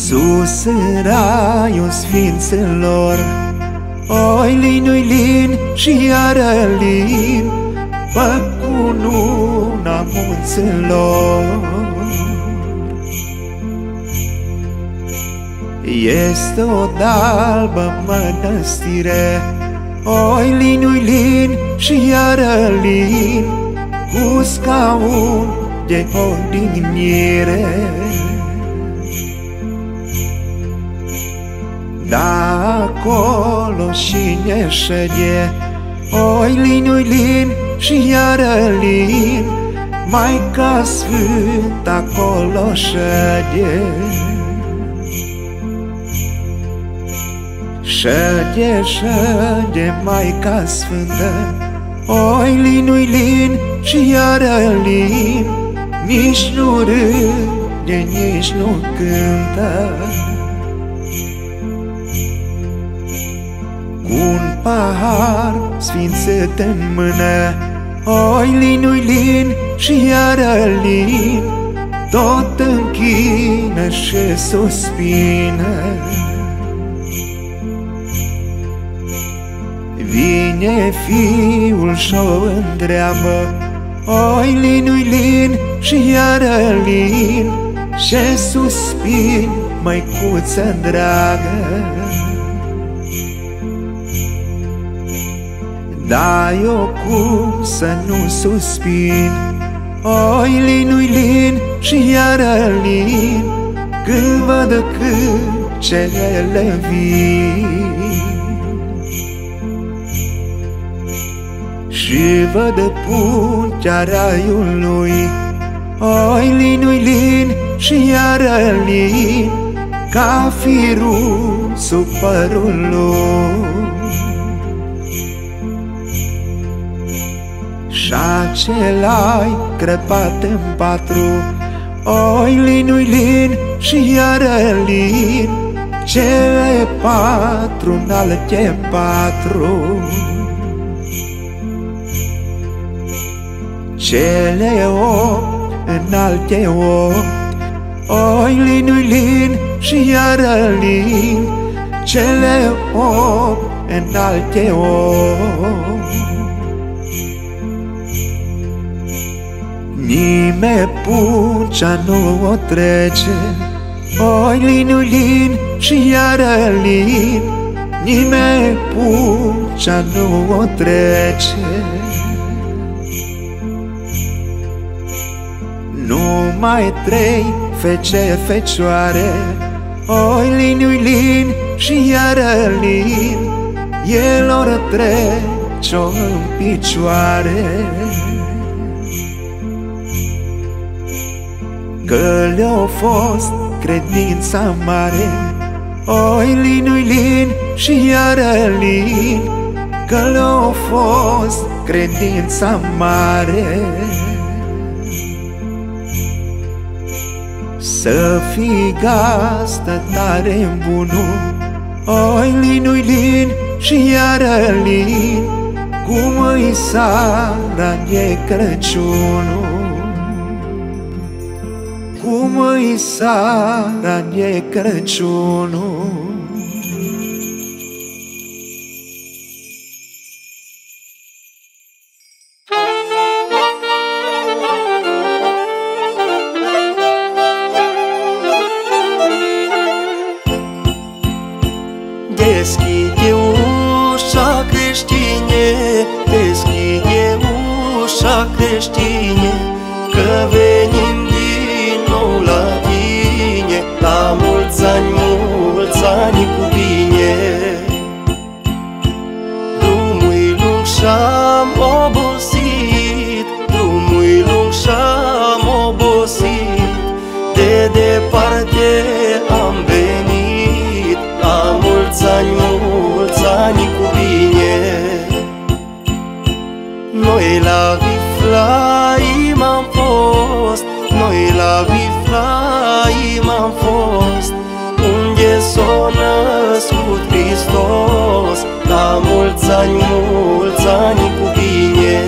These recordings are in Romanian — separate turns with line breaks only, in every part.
Sus în raiul sfinților, oi lin, oi lin și iară lin, pe cununa munților. Este o dalbă mănăstire, oi lin, oi lin și iară lin, cu scaun de odihnire. Da, acolo cine șede, oi lin, oi lin și iară lin, Maica Sfânt acolo șede. Șede, șede Maica Sfântă, oi lin, oi lin și iară lin, nici nu râde, nici nu cântă. Cu un pahar sfințit în mână, oi lin, oi lin și iară lin, tot închină și suspină. Vine fiul și-o întreabă, oi lin, oi lin și iară lin, ce suspin, măicuță dragă. Da, eu cum să nu suspin, oi lin, oi lin și iară lin, când văd cârcele vin. Și văd puntea raiului, oi lin, oi lin și iară lin, ca firul sub părul lui. Și acela-i crăpat în patru, oi lin, oi lin și iară lin, cele patru în alte patru. Cele opt în alte opt, oi lin, oi lin și iară lin, cele opt în alte opt. Nimeni puncea nu o trece, oi lin, oi lin și iară lin, nimeni puncea nu o trece. Numai trei fece fecioare, oi lin, oi lin și iară lin, elor trece-o în picioare. Că le-a fost credința mare, oi lin, oi lin și iară lin, că le-a fost credința mare. Să fii gazdă tare bunul, oi lin, oi lin și iară lin, cum îi sara de Crăciunul. Cum îi sara de Crăciunul.
Deschide ușa, creștine, deschide ușa, creștine, că venim din nou la tine, la mulți ani cu bine. Drumul-i lung și-am obosit, drumul-i lung și-am obosit, de departe am venit, la mulți ani cu bine. Noi la Viflaim am fost, noi la Viflaim am fost, unde s-a născut Hristos, la mulți ani cu bine.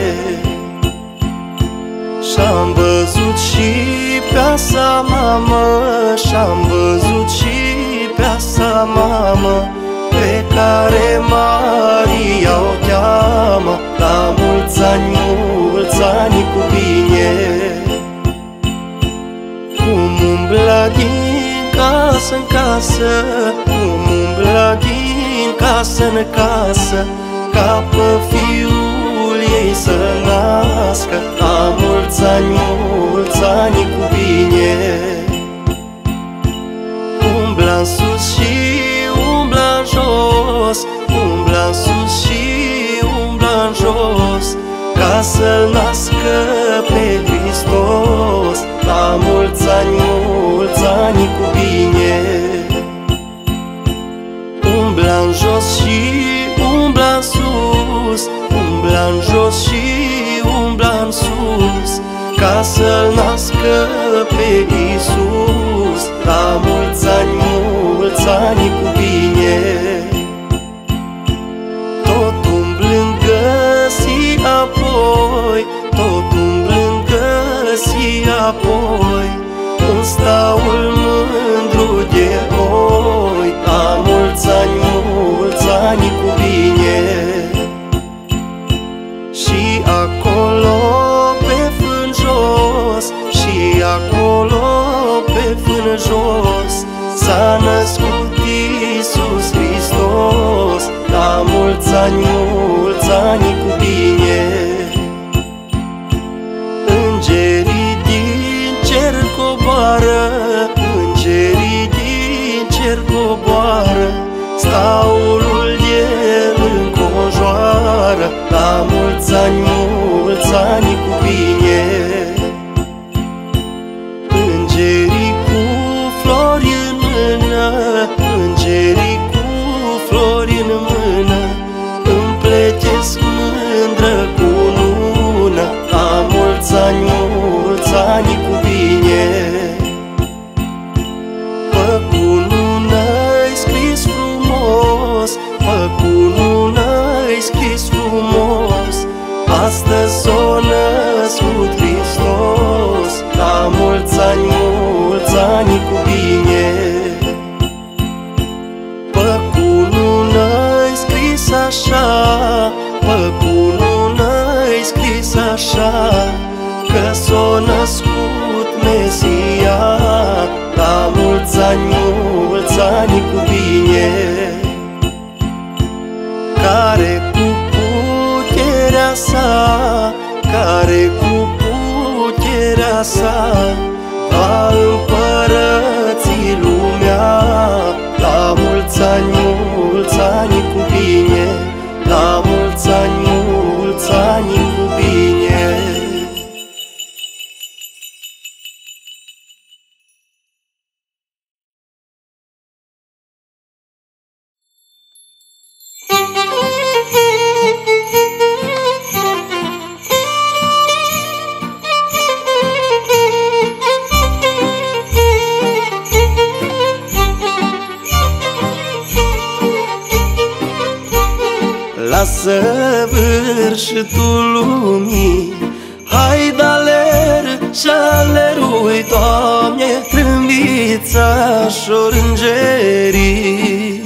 Și-am văzut și pe-a sa mamă, și-am văzut și frumoasa mamă pe care Maria o cheamă. La mulți ani cu bine. Cum umbla din casă în casă, cum umbla din casă în casă, ca pe fiul ei să nască. La mulți ani cu bine. Umbla-n sus și umbla-n jos, umbla-n sus și umbla-n jos, ca să-L nască pe Hristos. La mulți ani cu bine. Umbla-n jos și umbla-n sus, umbla-n jos și umbla-n sus, ca să-L nască pe Iisus. La mulți ani cu bine. Tot umblând găsi apoi, tot umblând găsi apoi un staul mândru de oi. La mulți ani cu bine. Și acolo pe fân jos, și acolo pe fân jos, s-a născut Iisus Hristos. La mulți ani cu bine. Îngerii din cer coboară, îngerii din cer coboară, staulul El înconjoară. La mulți ani cu bine. Îngerii cu flori în mână, îngerii cu flori în mână, împletesc mândră cunună. La mulți ani cu bine. Pe cunună-i scris frumos, pe cunună-i scris frumos, astăzi s-a născut Hristos. La mulți ani cu bine. Pe cunună-i scris așa, pe cunună-i scris așa, că s-a născut Mesia. La mulți ani cu bine. Care cu puterea sa, care cu puterea sa va împărăți lumea. La mulți ani cu bine. La mulți ani cu bine. La săvârșitul lumii, hai d-alerg și alerui, Doamne, trâmbița și-or îngerii,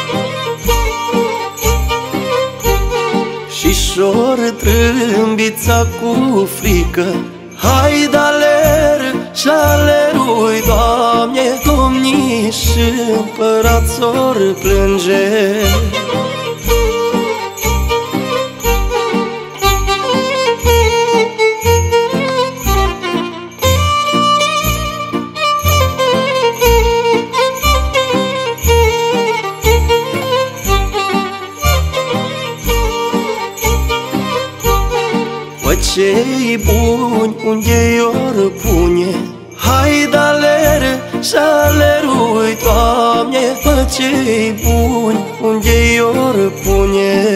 și și-or trâmbița cu frică. Hai d-alerg și alerui, Doamne, domnii și împărați or plânge. Cei buni unde i-or pune, hai d-alerg și alerui, Doamne, pe cei buni unde i-or pune.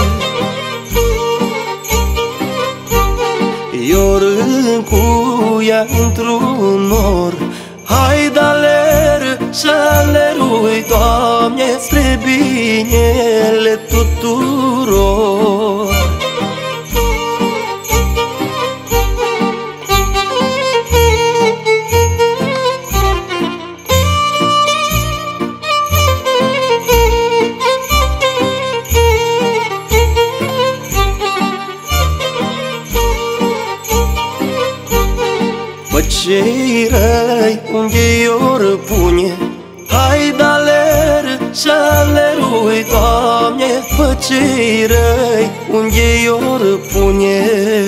I-or încuia într-un nor, hai d-alerg și alerui, Doamne, spre binele tuturor. cei răi unde ori pune. Hai de aler și alerui, Doamne, pe cei răi unde ori pune.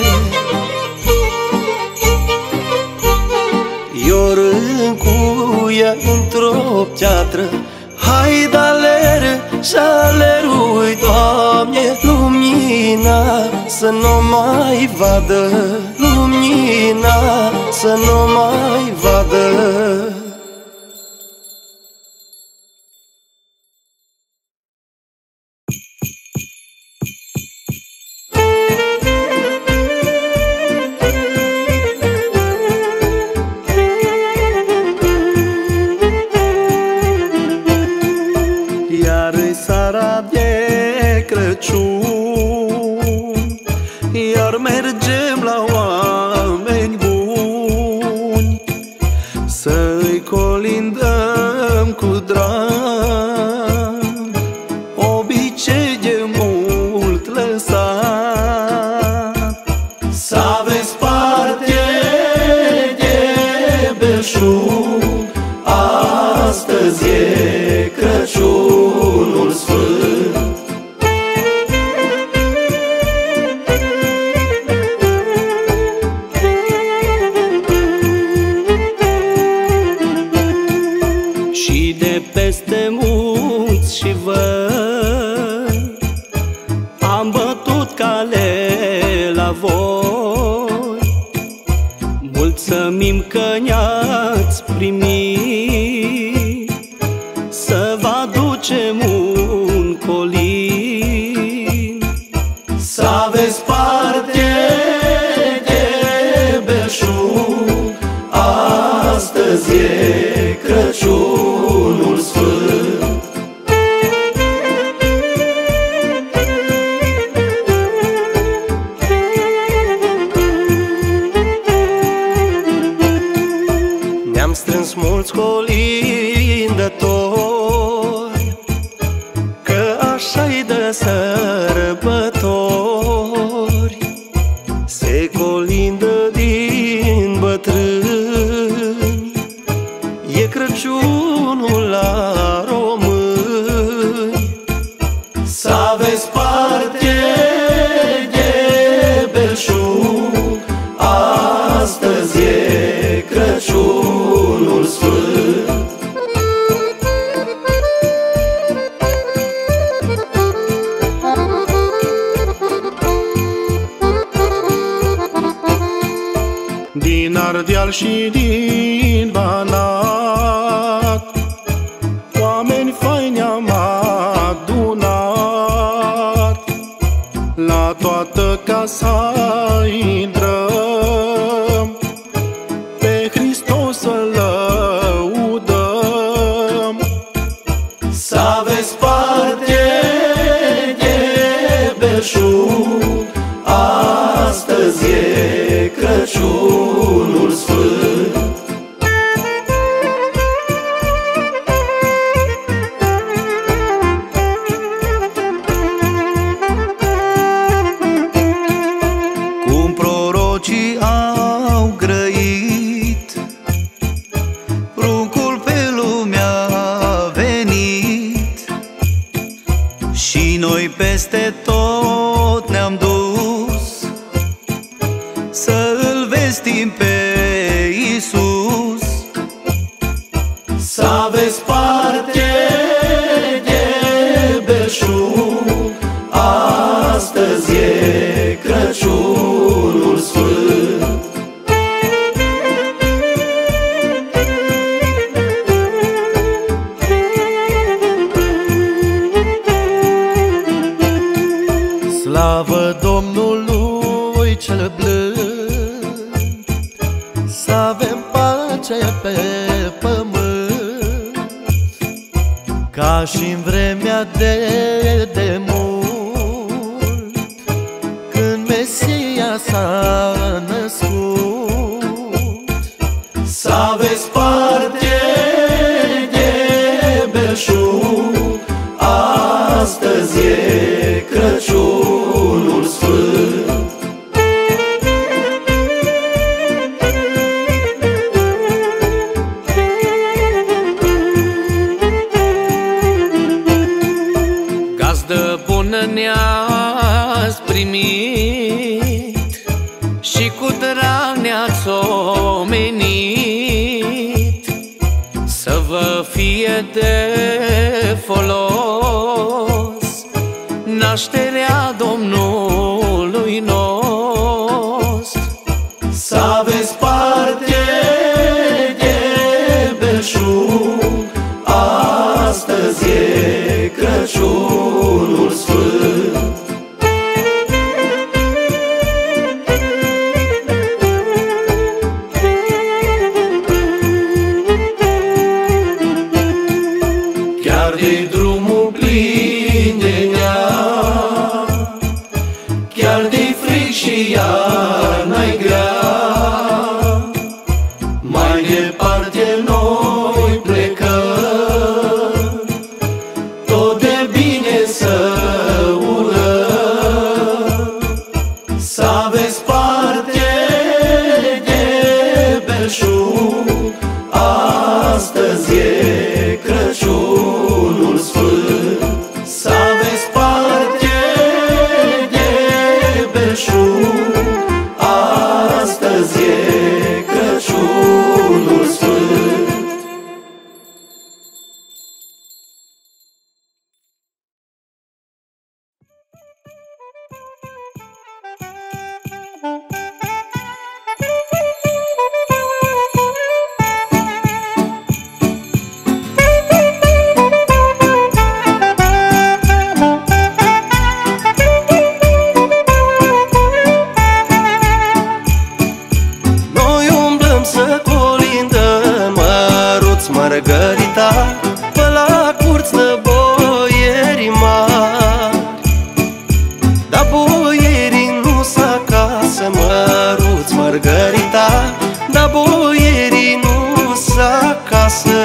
Ior încuia într-o piatră. Hai de aler și alerui, Doamne, lumina să nu mai vadă, lumina să nu mai vadă.
Iar-i seara de Crăciun, iar mergem la oameni buni, să-i colindăm cu drag, obicei de mult lăsat. Să aveți parte de belșug, astăzi e Crăciunul Sfânt. Și de peste munți și văi am bătut cale la voi, mulțumim că ne-ați primit, să vă aducem un colin. Să aveți parte de belșug, astăzi e Crăciunul Sfânt. Ne-am strâns mulți colindători, că așa-i de sărbători. Se colindă din bătrâni, e Crăciunul la români. Să aveți parte de belșug, astăzi e Crăciunul Sfânt. Din Ardeal și din Banat, oameni faini am adunat, la toată casa intrăm, pe Hristos să lăudăm. Să aveți parte de belșug, astăzi e Crăciunul Sfânt. Cum prorocii au grăit, pruncul pe lume a venit, și noi peste tot ne-am dus, să-L vestim pe Iisus. Să aveți parte de belșug, astăzi e Crăciunul Sfânt. Slavă Domnului cel blând, să avem pace pe pământ, ca și-n vremea de demult, când Mesia s-a născut. Să aveți parte de belșug, astăzi e Crăciunul Sfânt. fie de folos nașterea Domnului nostru.
Să aveți parte de belșug, astăzi e Crăciunul Sfânt. Chiar de drumul plin de neam, chiar de fric și iarna-i grea, mai departe noi plecăm, tot de bine să urăm. Să aveți parte de belșug, astăzi e Crăciunul Sfânt. Să aveți parte de belșug, astăzi e Crăciunul Sfânt. Margarita, pe la curți de boieri mari, dar boierii nu-s acasă, măruți Margarita, dar boierii nu-s acasă,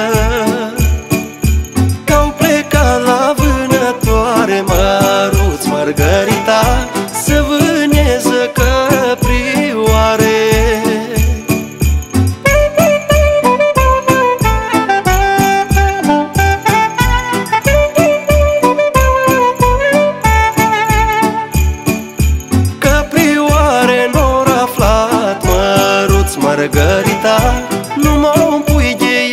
că-au plecat la vânătoare, măruți Margarita, să vâneză căprioare. Margarita, numai un pui de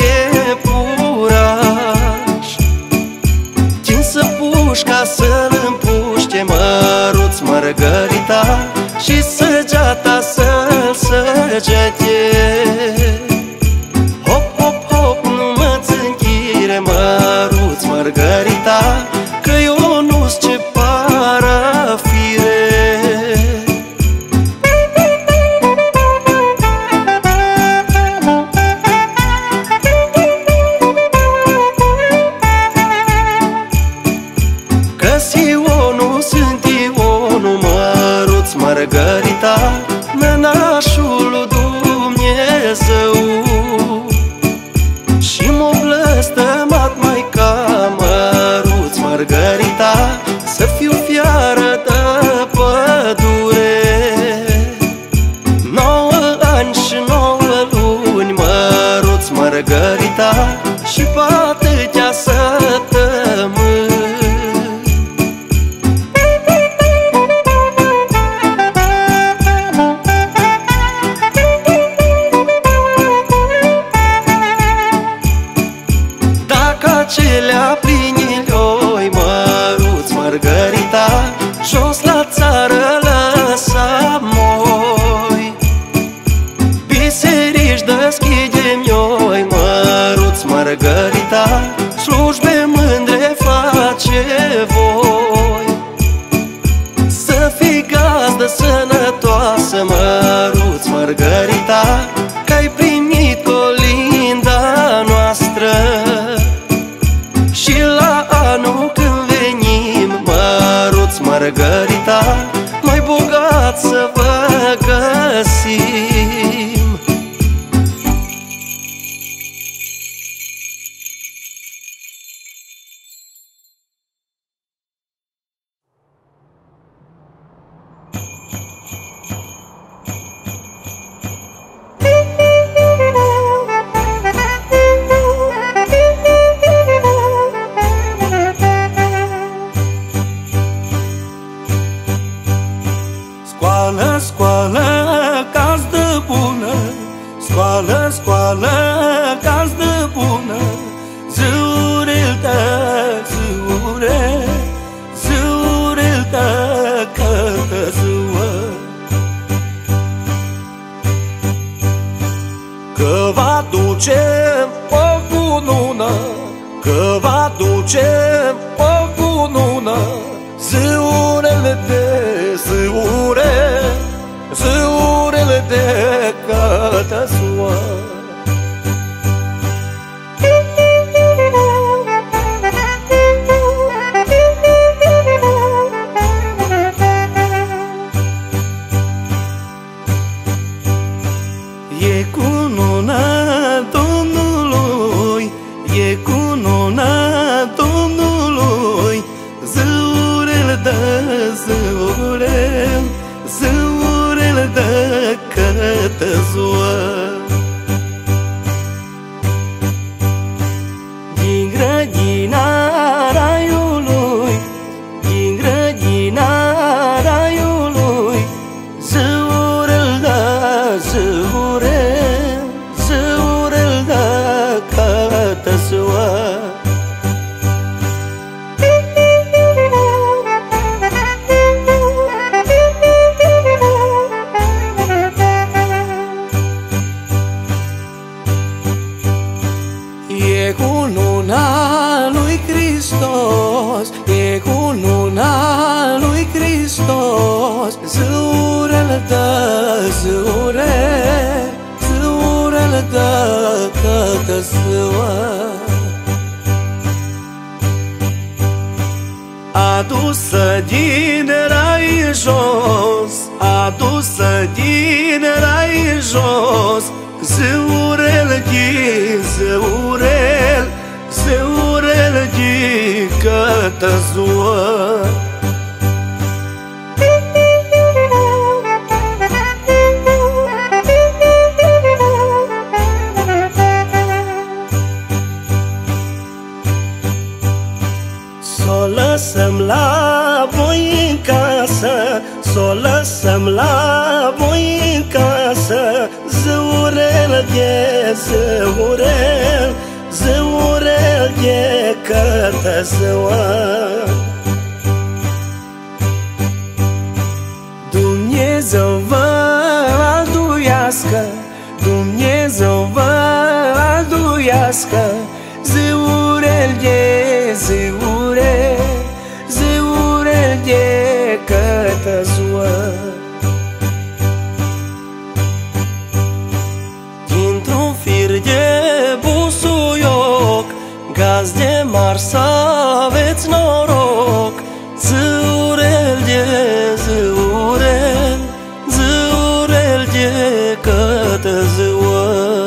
iepuraș, tinsă pușca să-l împuște, măruț Margarita, și săgeata să-l săgete. Hop, hop, hop, nu mă-ți închire, măruț Margarita, că eu nu-s ce parafire. Margarita, nănașul lui Dumnezeu, și m-o blăstămat maica, măruț Margarita, să fiu fiară de pădure. 9 ani și 9 luni, măruț Margarita, și pe atâtea săptămâni. Acelea pliniloi, măruț Margarita, jos la țară lăsa moi, biserici deschidem noi, măruț Margarita, slujbe mândre face voi. Să fii gazdă sănătoasă, măruț Margarita, că-ai primit colinda noastră. Și la anul când venim, măruț Margarita, mai bogat să vă găsim.
Scoală, scoală, gazdă bună, zâul
ducem o cunună, că va ducem o cunună. Zâurele de cătăsua. E cununa Domnului, e cununa Domnului. Zâurel de zâurel, zâurel de cătăzua. Din grădina raiului, din grădina raiului, zâurel de zâurel, zâurel de cătăzua. E cununa lui Hristos, e cununa lui Hristos. Zâurel de zâurel, zâurel de cătăsua. Adusă din rai jos, adusă din rai jos. Zâurel de zâurel, zâurel de cătăzua. S-o lăsăm la voi în casă, s-o lăsăm la voi în casă. Zâurel de zâurel, zâurel de cătăsua. Dumnezeu vă alduiască, Dumnezeu vă alduiască. Zâurel de zâurel, zâurel de cătăsua. Dintr-un fir de busuioc, gazde mari să aveți noroc. Zâurel de zâurel, zâurel de cătăzua.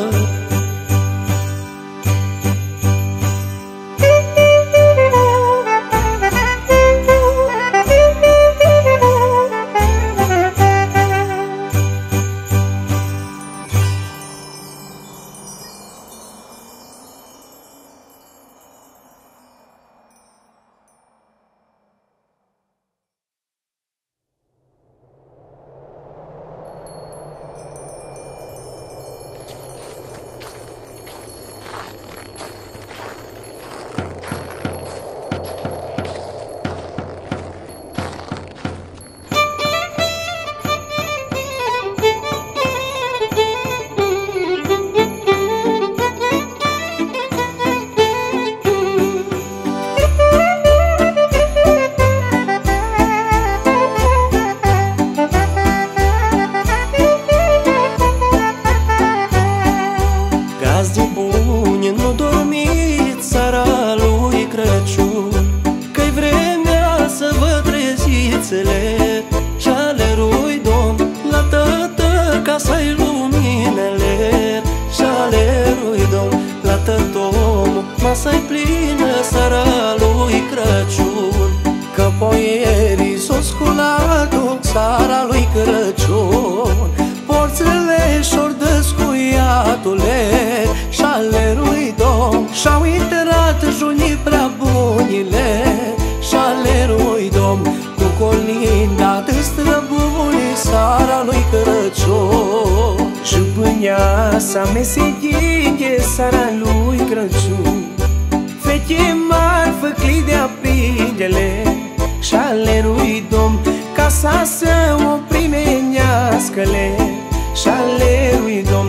Masa-i plină seara lui Crăciun, că poierii s-o sculat-o seara lui Crăciun. Porțile și-or descuiatule și-ale lui Domn, și-au intrat junii prea bunile și-ale lui Domn, cu colinda de străbuni seara lui Crăciun.
Și pânea sa mesedie seara lui Crăciun, fete mari făcli de aprindele și-ale lui Domn, casa să o primenească-le și-ale lui Domn, ca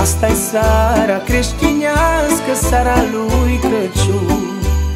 Asta-i seara creștinească, seara lui Crăciun.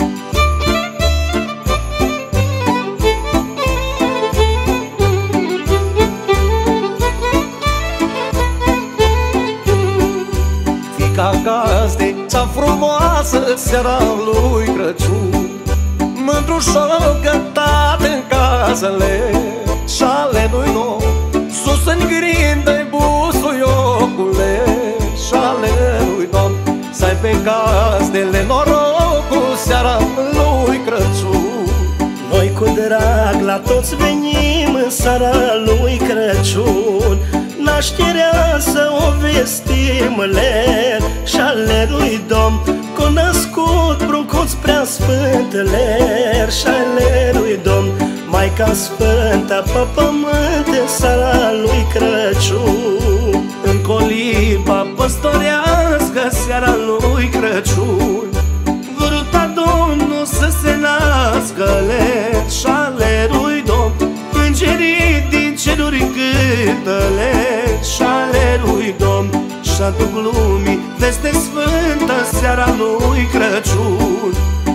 Fica gazde, cea frumoasă, seara lui Crăciun, mândrușor cântat în casele și-ale lui nou, sus în grindă-i busuiocule și-ale lui Domn, să-i pe gazdele norocul, seara lui Crăciun.
Noi cu drag la toți venim în seara lui Crăciun, nașterea să o vestim ler și-ale lui Domn, cu-născut pruncuț prea sfânt ler și-ale lui Domn, Maica Sfântă pe pământ în seara lui Crăciun.
În coliba păstorească, seara lui Crăciun, vâruta Domnul să se nască ler și-ale lui Domn, îngerii din ceruri cântă ler și-ale lui Domn, și aduc lumii veste sfântă, seara lui Crăciun.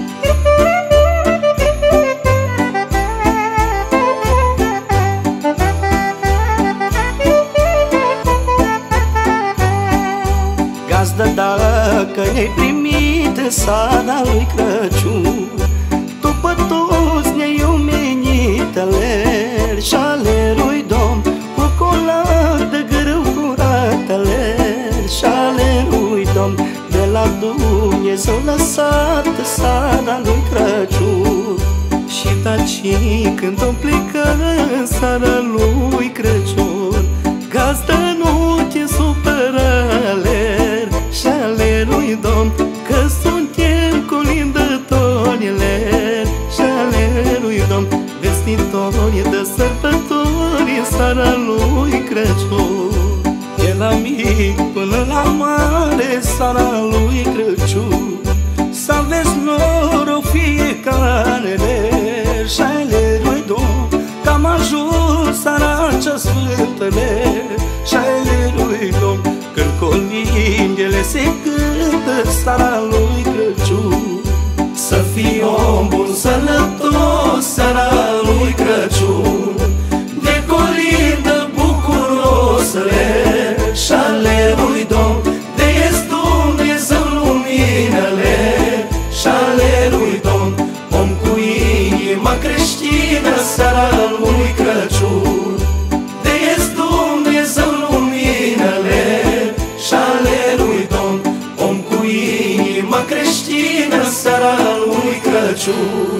Gazdă, dacă ne-ai primit în seara lui Crăciun, tu pe toți ne-ai omenit ler și-ale lui Domn, cu colac de grâu curat ler și-ale lui Domn, de la Dumnezeu lăsat seara lui Crăciun.
Și taci când o plecă în seara lui Crăciun, gazdă, nu te supăra ler și-ale lui Domn, că suntem colindători ler și-ale lui Domn, vestitori de sărbători în seara lui Crăciun. De la mic până la mare, seara lui Crăciun, să aveți noroc fiecare ler și-ale lui Domn, că am ajuns seara cea sfântă ler și-ale lui Domn, când colindele se cântă seara lui Crăciun. Să fii om bun, sănătos, seara lui Crăciun, de colindă bucuros ler și-ale lui Domn, de ești Dumnezeu luminele și-ale lui Domn, om cu inima creștină, seara lui Crăciun, de ești Dumnezeu luminele și-ale lui Domn, om cu inima creștină, seara lui Crăciun.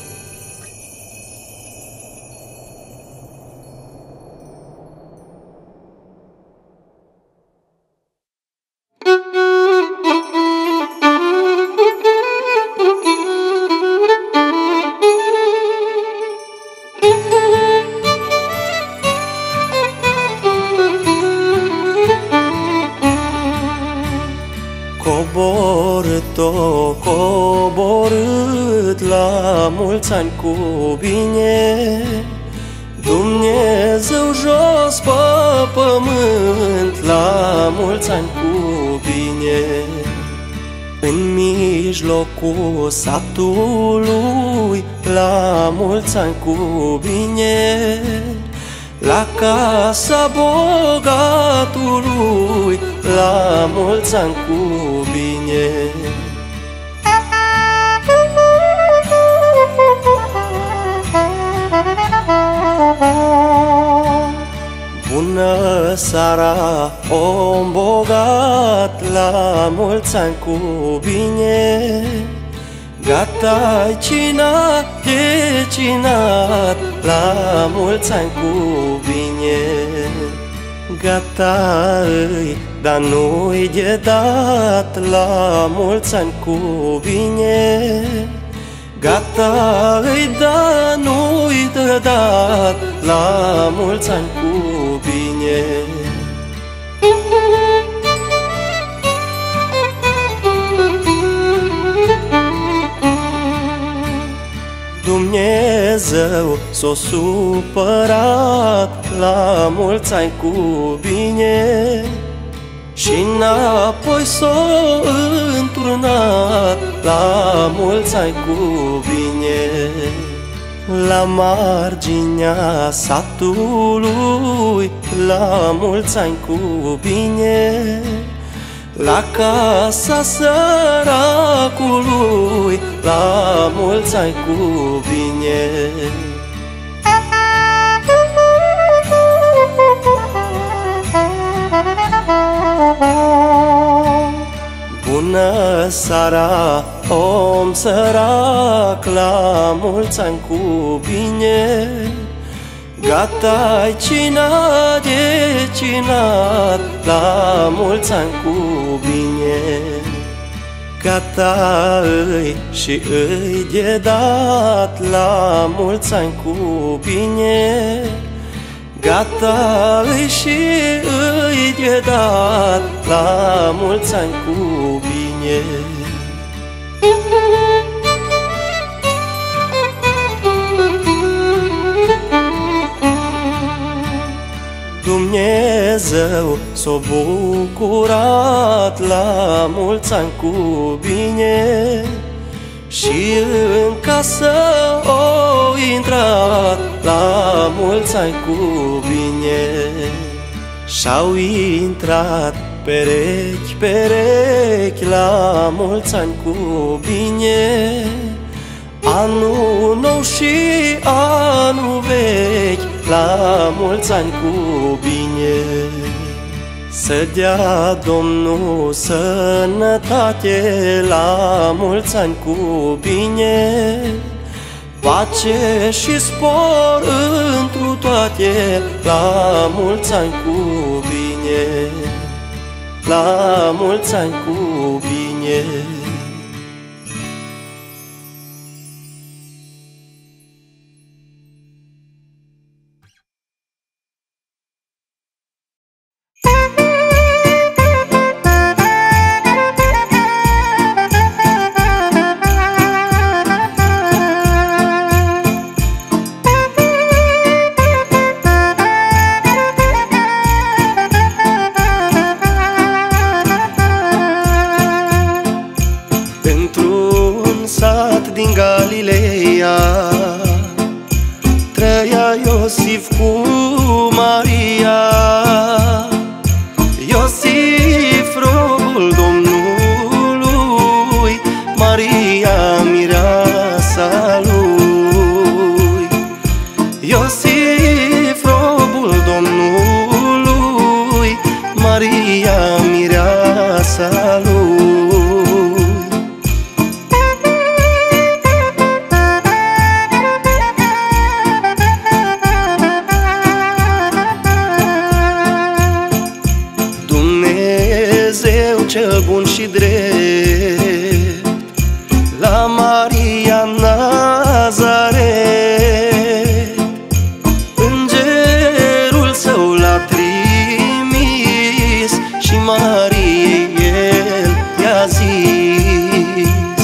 Coborât la mulți ani cu bine, Dumnezeu jos pe pământ, la mulți ani cu bine. În mijlocul satului, la mulți ani cu bine, la casa bogatului, la mulți ani cu bine. Bună seara, om bogat, la mulți ani cu bine. Gata-i cina de cinat, la mulți ani cu bine. Gata-i, dar nu-i de dat, la mulți ani cu bine. Gata-i, dar nu-i de dat, la mulți ani cu bine. Dumnezeu s-o supărat, la mulți ani cu bine, și înapoi s-o înturnat. La mulți ani cu bine. La marginea satului, la mulți ani cu bine. La casa săracului, la mulți ani cu bine. Bună seara, om sărac, la mulți ani cu bine. Gata-i cina de cinat, la mulți ani cu bine. Gata-i și îi de dat, la mulți ani cu bine. Gata-i și îi de dat, la mulți ani cu bine. Dumnezeu s-o bucurat, la mulți ani cu bine. Și în casă o intrat, la mulți ani cu bine. Și-au intrat perechi, perechi, la mulți ani cu bine. Anul nou și anul vechi, la mulți ani cu bine. Să dea Domnul sănătate, la mulți ani cu bine. Pace și spor întru toate, la mulți ani cu bine. La mulți ani cu bine. Trăia Iosif cu Maria. Iosif, robul Domnului, Maria, mireasa lui. Iosif, robul Domnului, Maria, mireasa lui. Cel bun și drept, la Maria Nazaret, îngerul său l-a trimis și Mariei el i-a zis.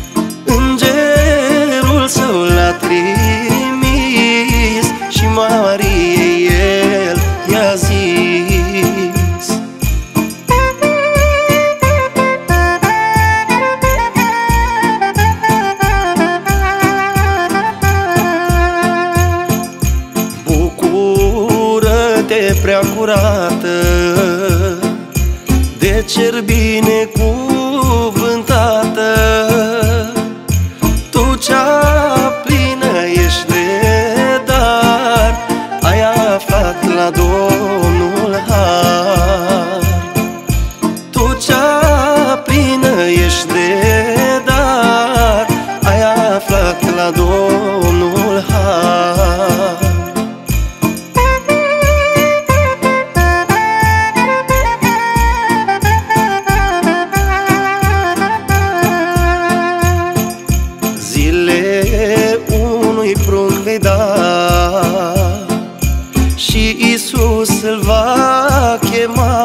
Îngerul său l-a trimis și Mariei el i-a zis. Prea curată, de cer binecuvântată, tu cea plină ești de dar, ai aflat la Domnul har. Tu cea plină ești de dar, ai aflat la Domnul har. Și Iisus îl va chema,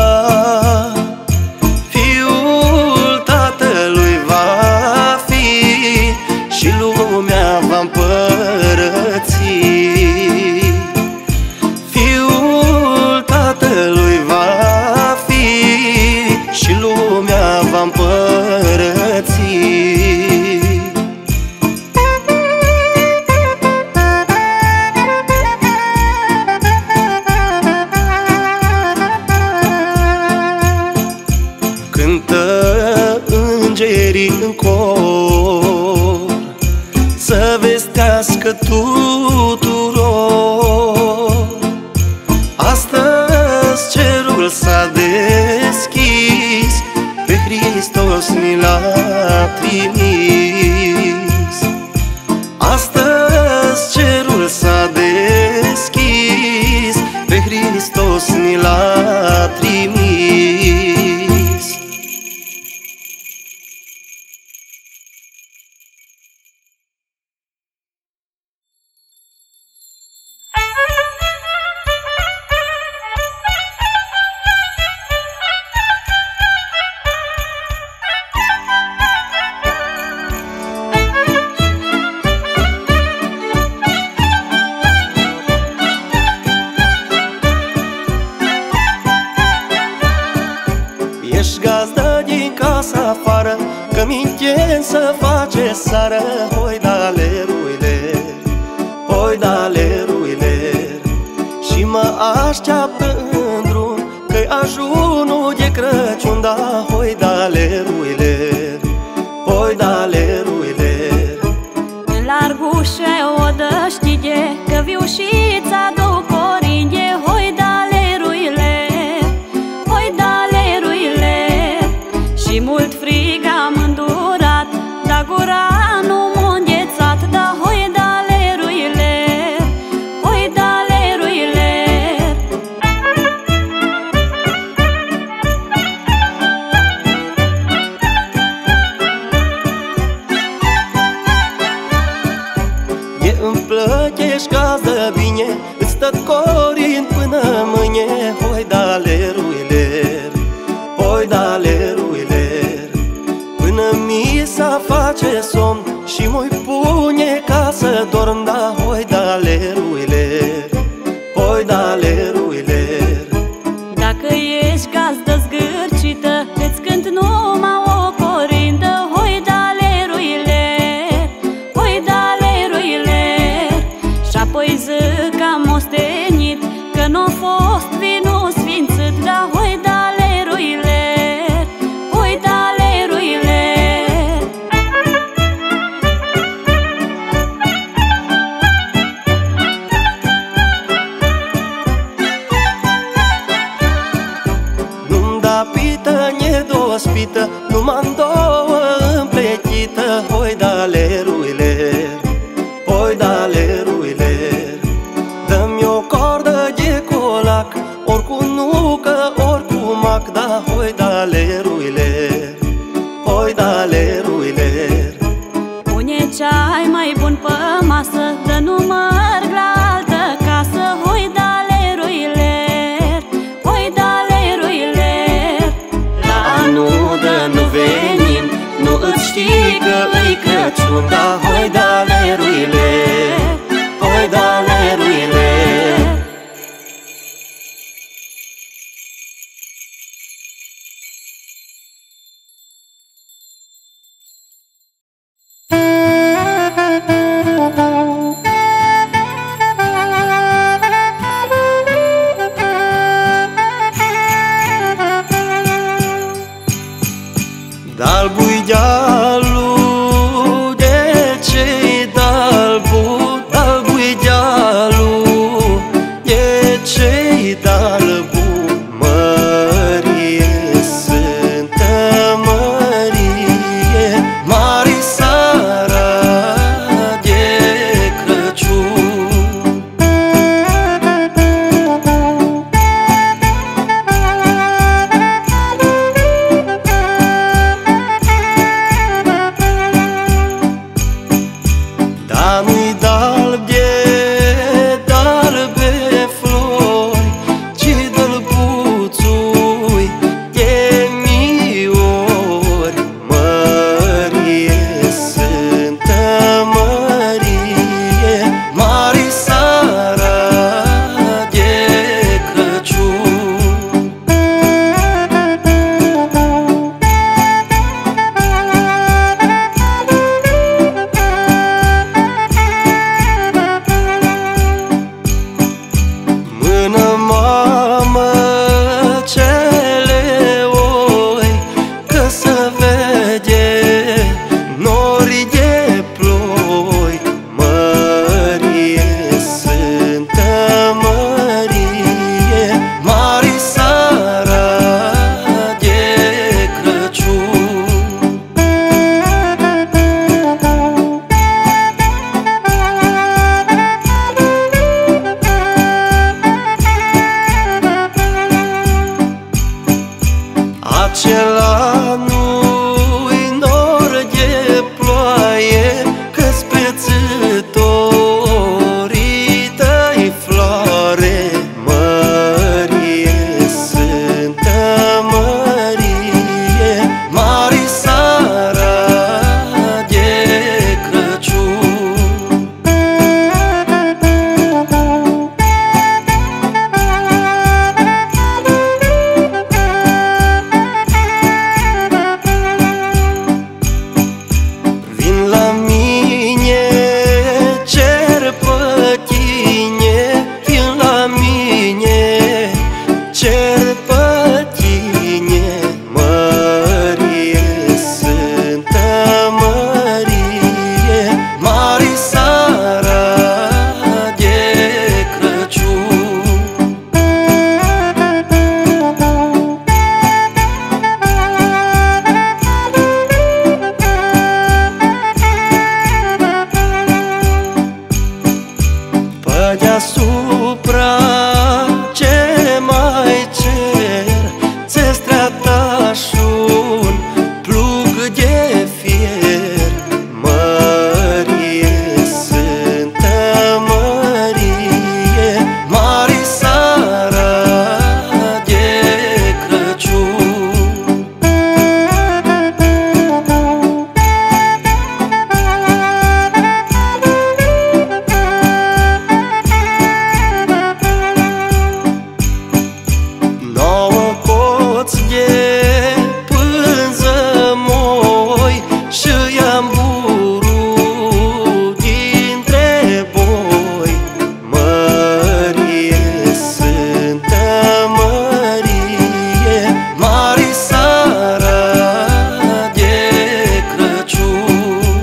Fiul Tatălui va fi și lumea va împărăți. Fiul Tatălui va fi în cor să vestească tuturor. Astăzi cerul s-a deschis, pe Hristos ni l-a trimis. Astăzi cerul s-a deschis, pe Hristos ni l-a trimis. Ești gazdă din casa afară, că mintien să face seară. Hoi daleruile, hoi daleruile, și mă așteaptă în drum, că-i ajunul de Crăciun. Da, hoi daleruile, hoi daleruile.
În largușe o dă știge, că viușița două corinde. Hoi daleruile, hoi daleruile, și mult frig am îndurat, dar gura nu m-a înghețat. Da, hoi daleruile, hoi daleruile.
Îmi plăcă, ești gazdă bine, îți stă corind până mâine. Hoi daleruiler, hoi daleruiler, până misa face somn și mă-i pune ca să dorm. Da, hoi daleruiler, hoi daleruiler.
Dacă ești gazdă zgârcită, îți cânt numai o corindă. Hoi daleruile, hoi daleruile, și-apoi zic că am ostenit, că n-a fost vinul sfințit. Da, hoi daleruile, hoi daleruile.
Nu-mi da pită, ne dospită, numai-n două împletită. Hoi daleruiler, hoi daleruiler, dă-mi o cordă de colac, ori cu nucă, ori cu mac. Da, hoi daleruiler, hoi daleruiler.
Pune ceai mai bun pe masă, dă nu merg la altă casă. Hoi daleruile, hoi daleruile.
La anul de nu venim, nu îți știi că îi Crăciun. Da, hoi daleruiler, hoi daleruiler. Dal-bui dealul de acela nu-i nor de ploaie, că-s prețătorii tăi floare. Mărie, Sfântă Mărie, mari seara de Crăciun. Vin la mine, cer pe tine, vin la mine, cer pe tine. Mărie, Sfântă Mărie, mari seara de Crăciun. Pe deasupra ce mai cer, ți-e streataș-un plug de fier. Mărie, Sfântă Mărie, mari seara de Crăciun. Nouă coți de pânză moi și i-am burut dintre boi. Mărie, Sfântă Mărie, mari seara de Crăciun.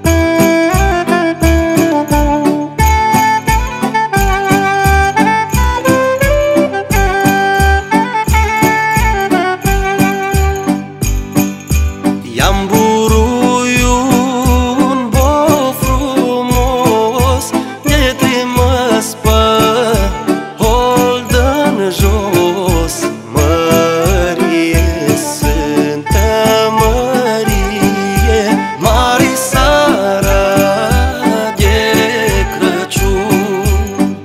I-am buruiul un bou frumos, de trimăs pe Holden jos. Mărie, Sfântă Mărie, mari seara de Crăciun.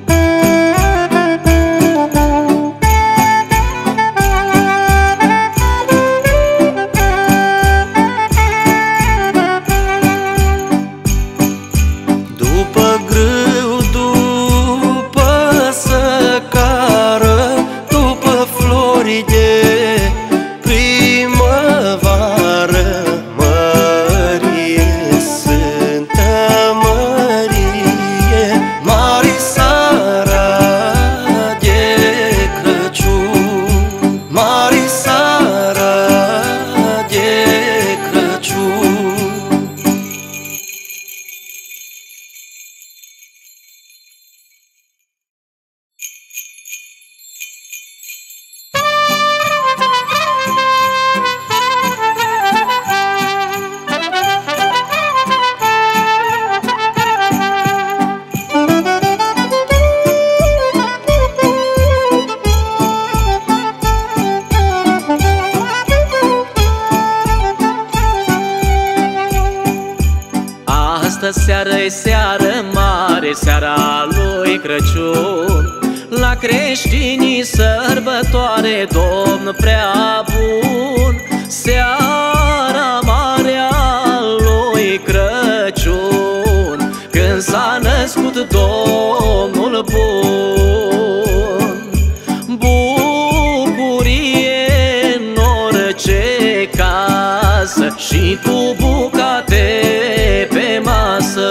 După grâu, după săcară, după flori de primăvară. Mărie, Sfântă Mărie, mari seara de Crăciun. Mari seara de Crăciun.
Astă seară-i seară mare, seara lui Crăciun. La creștinii sărbătoare, Domn prea bun. Seara mare a lui Crăciun, când s-a născut Domnul bun. Bucurie în orice casă și cu bucate pe masă.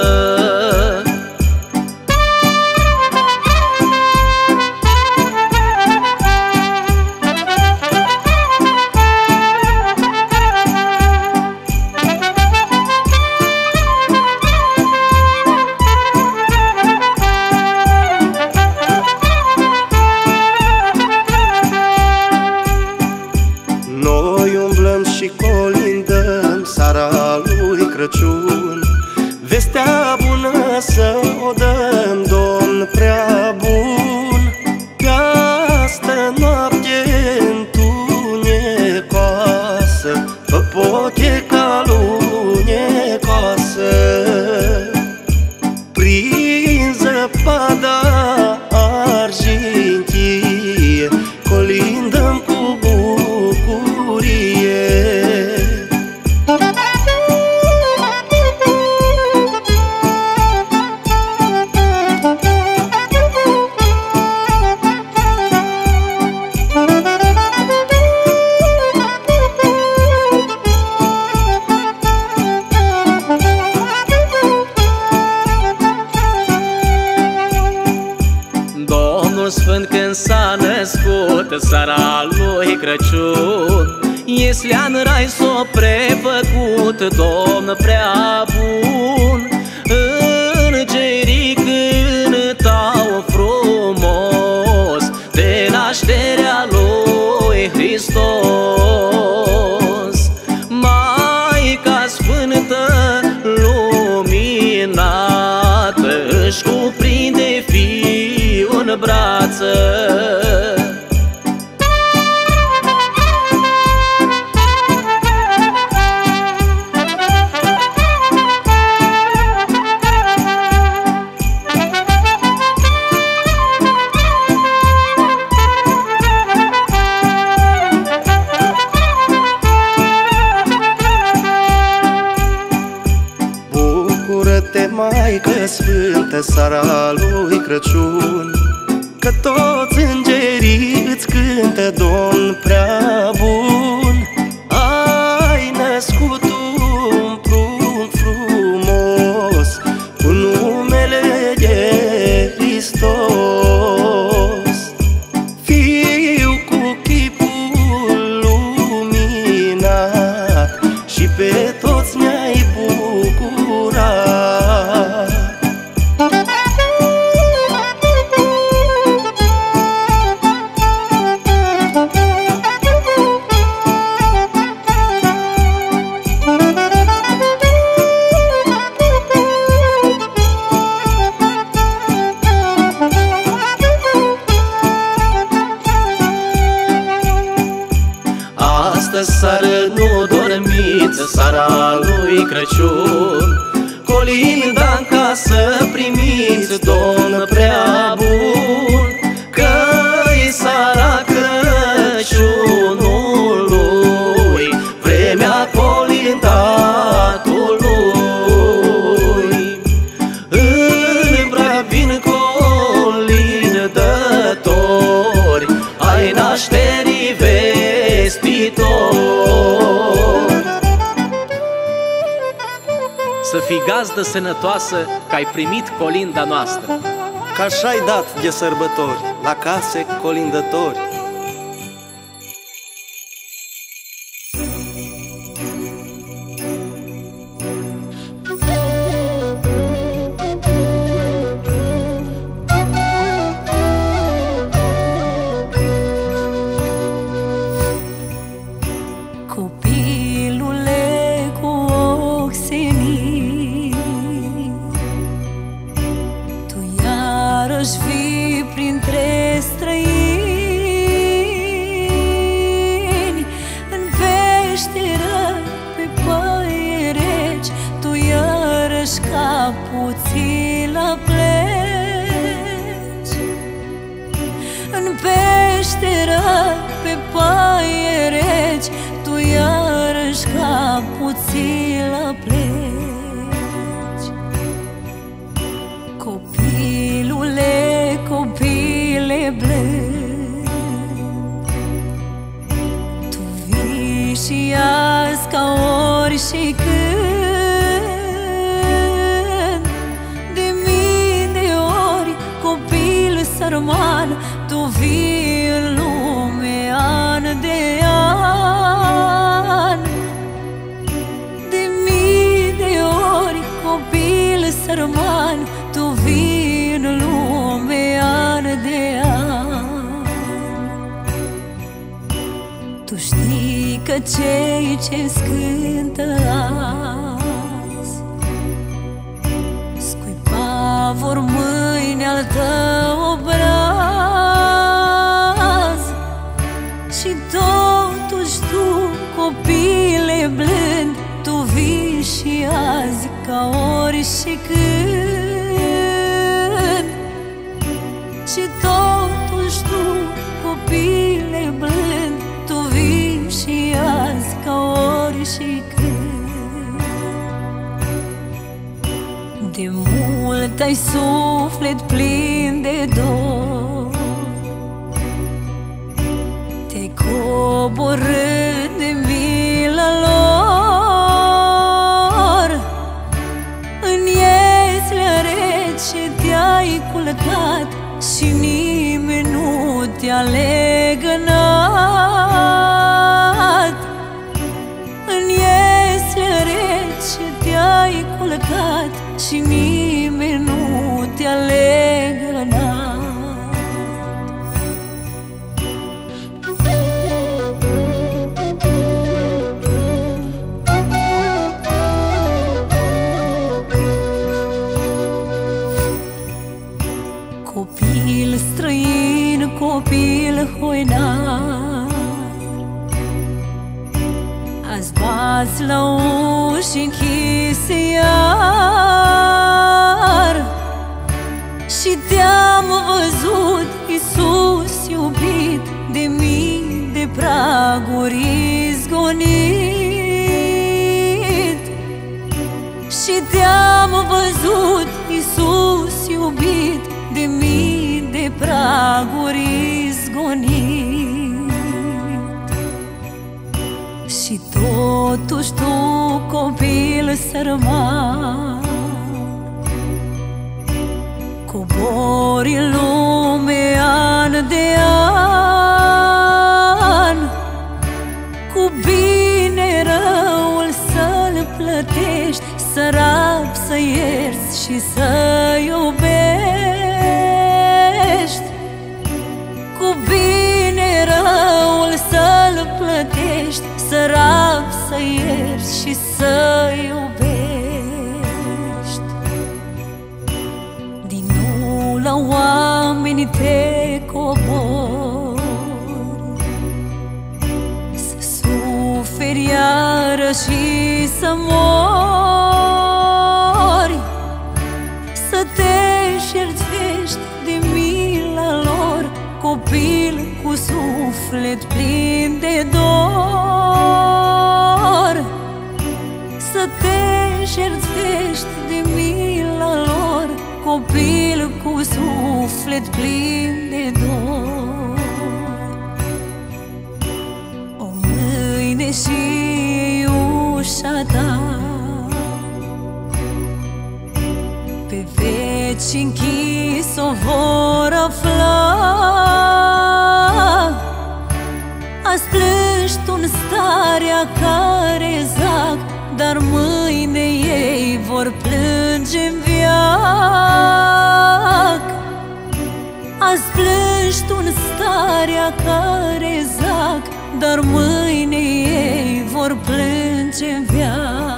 Noi umblăm și colindăm seara lui Crăciun. Vestea bună să o dăm, Domn prea bun. Pe astă noapte întunecoasă
sfântă seara lui Crăciun. Ieslea în rai s-o prefăcut Domn prea bun. Îngerii cântau frumos de nașterea lui Hristos. Maica Sfântă luminată își cuprinde Fiul în brață.
Bucură-te, Maică Sfântă, seara lui Crăciun, că toți îngerii îți cântă Domn prea bun. Ai născut un prunc frumos cu numele de Hristos, Fiu cu chipul luminat, și pe toți ne-ai bucurat.
Astă seară nu dormiți, seara lui Crăciun, colinda în casă primiți Domn prea bun, că-i seara Crăciunului, vremea colindatului. În brad vin colindători ai nașterii vestitori. Să fii gazdă sănătoasă, că ai primit colinda noastră,
Că așa-i dat de sărbători la case colindători.
Copilule cu ochi senin, tu iarăși vii printre străini. În peșteră pe păiereci, tu iarăși ca puțila pleci. În peșteră pe păiereci, tu iarăși ca puțila pleci. Copilule, copile blând, tu vii și azi ca ori și când. De mii de ori, copil sărman, tu vii în lume an de an. De mii de ori, copil sărman, tu vii în lume an de an. Tu știi că cei ce-ți cântă azi scuipa vor mâine al tău obraz. Și totuși tu, copile blând, tu vii și azi ca ori și când. Și totuși tu, copile blând, tu vii și azi ca ori și când. De mult ai suflet plin de dor, te-ai coborât de mila lor. În ieslea rece te-ai culcat și nimeni nu te-a legănat. Azi la uși închise iar și te-am văzut, Iisus iubit, de mii de praguri izgonit. Și te-am văzut, Iisus iubit, de mii de praguri izgonit. Și totuși tu, copil sărman, cobori în lume an de an, cu bine răul să-l plătești, sărac să ierți și să iubești. Cu bine răul să-l plătești, sărac să ierți și să iubești. Din nou la oameni te cobori, să suferi iară și să mori, să te jertfești de mila lor, copil cu suflet plin de dor. Să te jertfești de mila lor, copil cu suflet plin de dor. O mâine și ușa ta, pe veci închis o vor afla. Azi plângi tu în starea care zac, dar mâine ei vor plânge-n veac. Azi plângi tu în starea care zac, dar mâine ei vor plânge-n veac.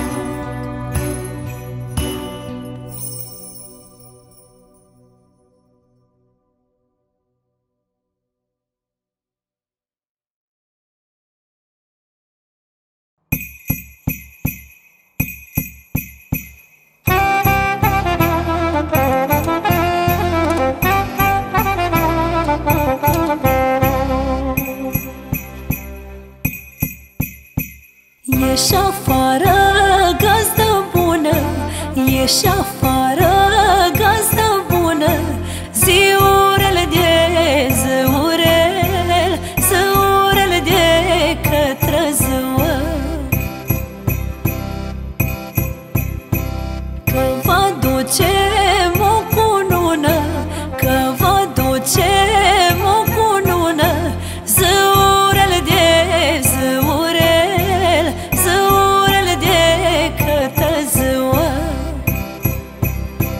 Ieși afară, gazdă bună, ieși afară, gazdă bună, ziurele de zăurel, zăurele de către zăuă. Că va duce o cunună, că va duce o cunună, zăurele de zăurel, zăurele de către zăuă.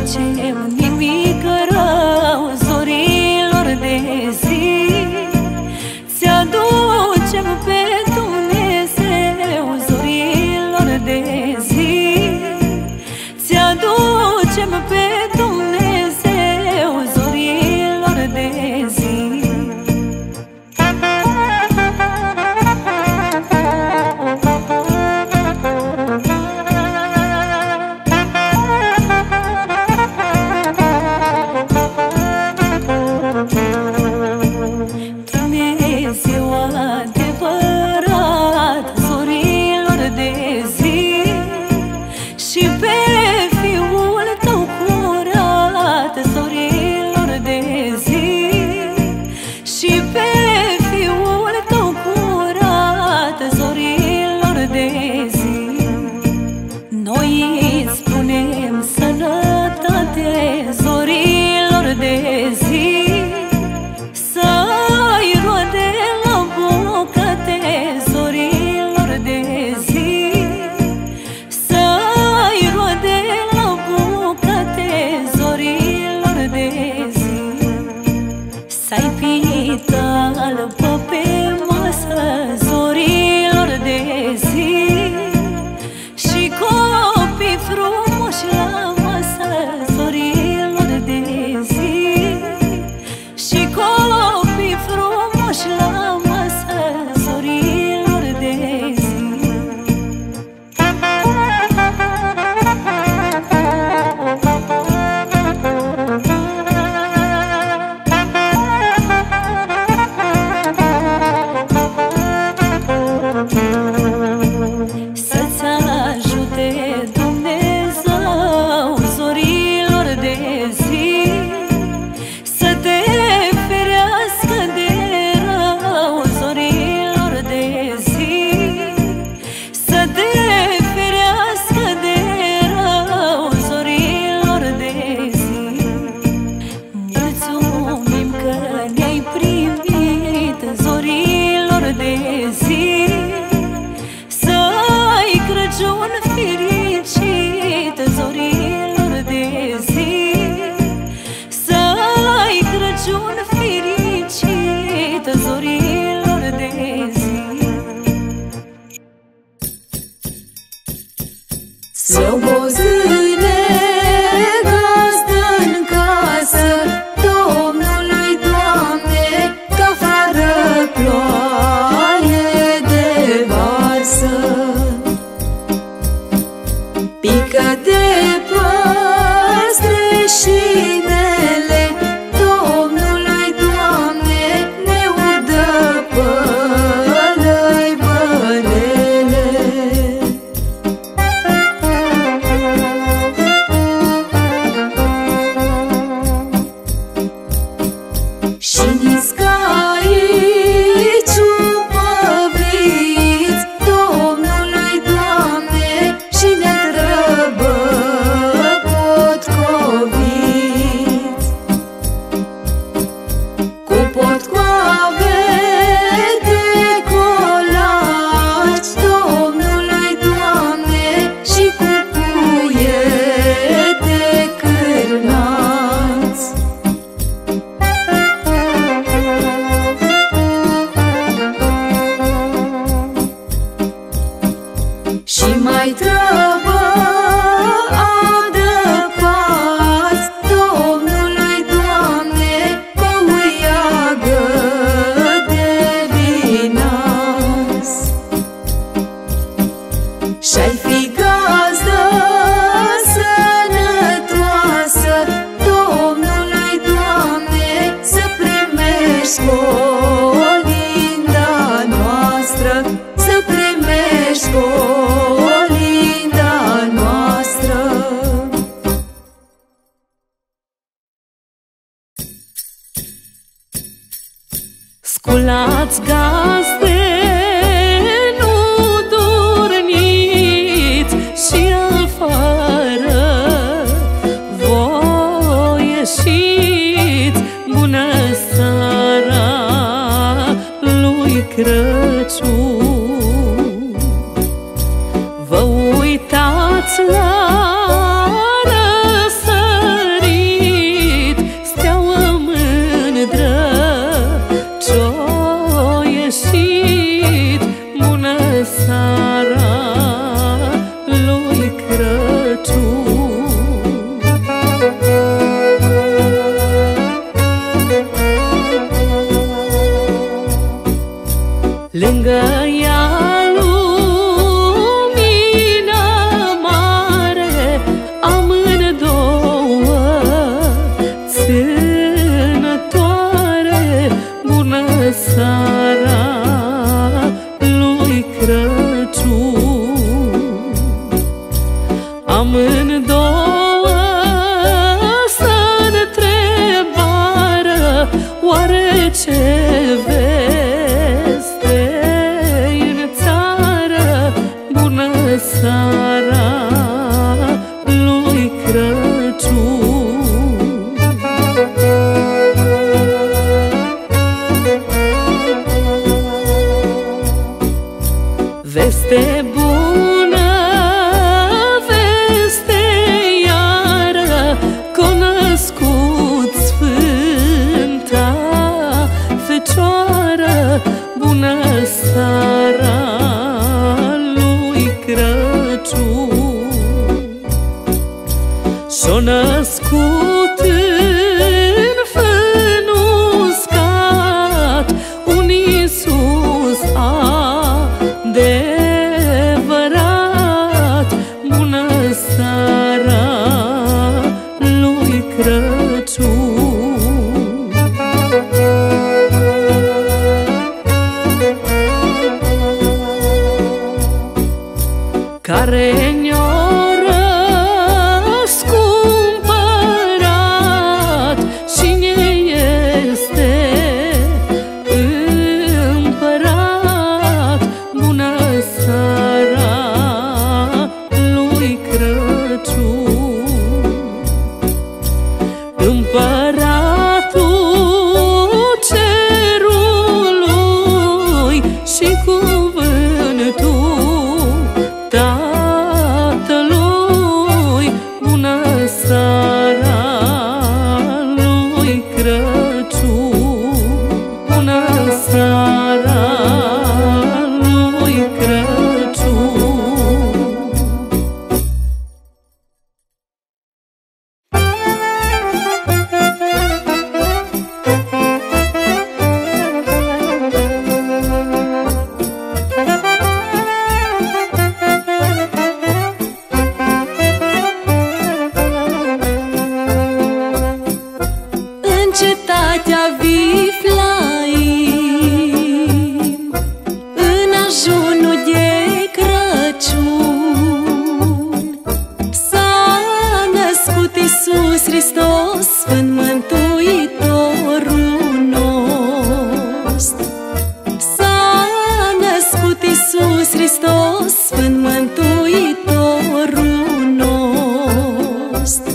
facem nimic rău zorilor de zi. Ți-aducem pe Dumnezeu zorilor de zi. Ți-aducem pe Dumnezeu zorilor de zi. Dumnezeu adevărat zorilor de zi și pe Fiul Tău curat zorilor de zi și pe Fiul Tău curat zorilor de zi. Noi îți spunem sănătate zorilor de zi, să-i roade la bucate zorilor de zi, să-i roade la bucate zorilor de zi. Să-i pită albă pe masă zorilor de zi și copii frumoși la masă zorilor de zi și copii frumoși la masă zorilor de zi. Să-ți ajute Dumnezeu zorilor de zi, să te ferească de rău zorilor de zi, să te ferească de rău zorilor de zi. Mulțumim că ne-ai primit zorilor de zi, să-i Crăciun fericit zorilor de zi, să-i Crăciun fericit zorilor de zi.
Slobozâne, gazdă-n casă, Domnului, Doamne, că afară ploaie de varsă. Pică-te păstre și nele, Domnului, Doamne, ne udă pălăi bălele. Și niscaici upăviți Domnului, Doamne, și ne trăbă potcoviți. Cu potcoave de colaci Domnului, Doamne, și cu puie de cârnați. Și mai trăbă adăpați Domnului, Doamne, cu uiagă de vinați. Și-ai fi gazdă sănătoasă Domnului, Doamne, să primești colinda noastră, să primești colinda noastră.
Sculați gazde, nu dormiți și afară voi ieșiți. Bună seara lui Crăciun, vă uitați la răsărit
Amândouă s-întrebară oare ce veste în țară. Bună seara lui Crăciun. Veste bună, veste iară, că-o născut Sfânta Fecioară. Bună seara lui Crăciun. Și-o născut în fânul uscat un Iisus adevărat. Bună seara lui Crăciun. Care ne-o răscumpărat și ne este împărat. Bună seara lui Crăciun. Împăratul cerului și cuvântul Tatălui. Bună seara lui Crăciun. Bună seara lui Crăciun. În cetatea Viflaim, în ajunul de Crăciun, s-a născut Iisus Hristos, Sfânt Mântuitorul nostru. S-a născut Iisus Hristos, Sfânt Mântuitorul nostru.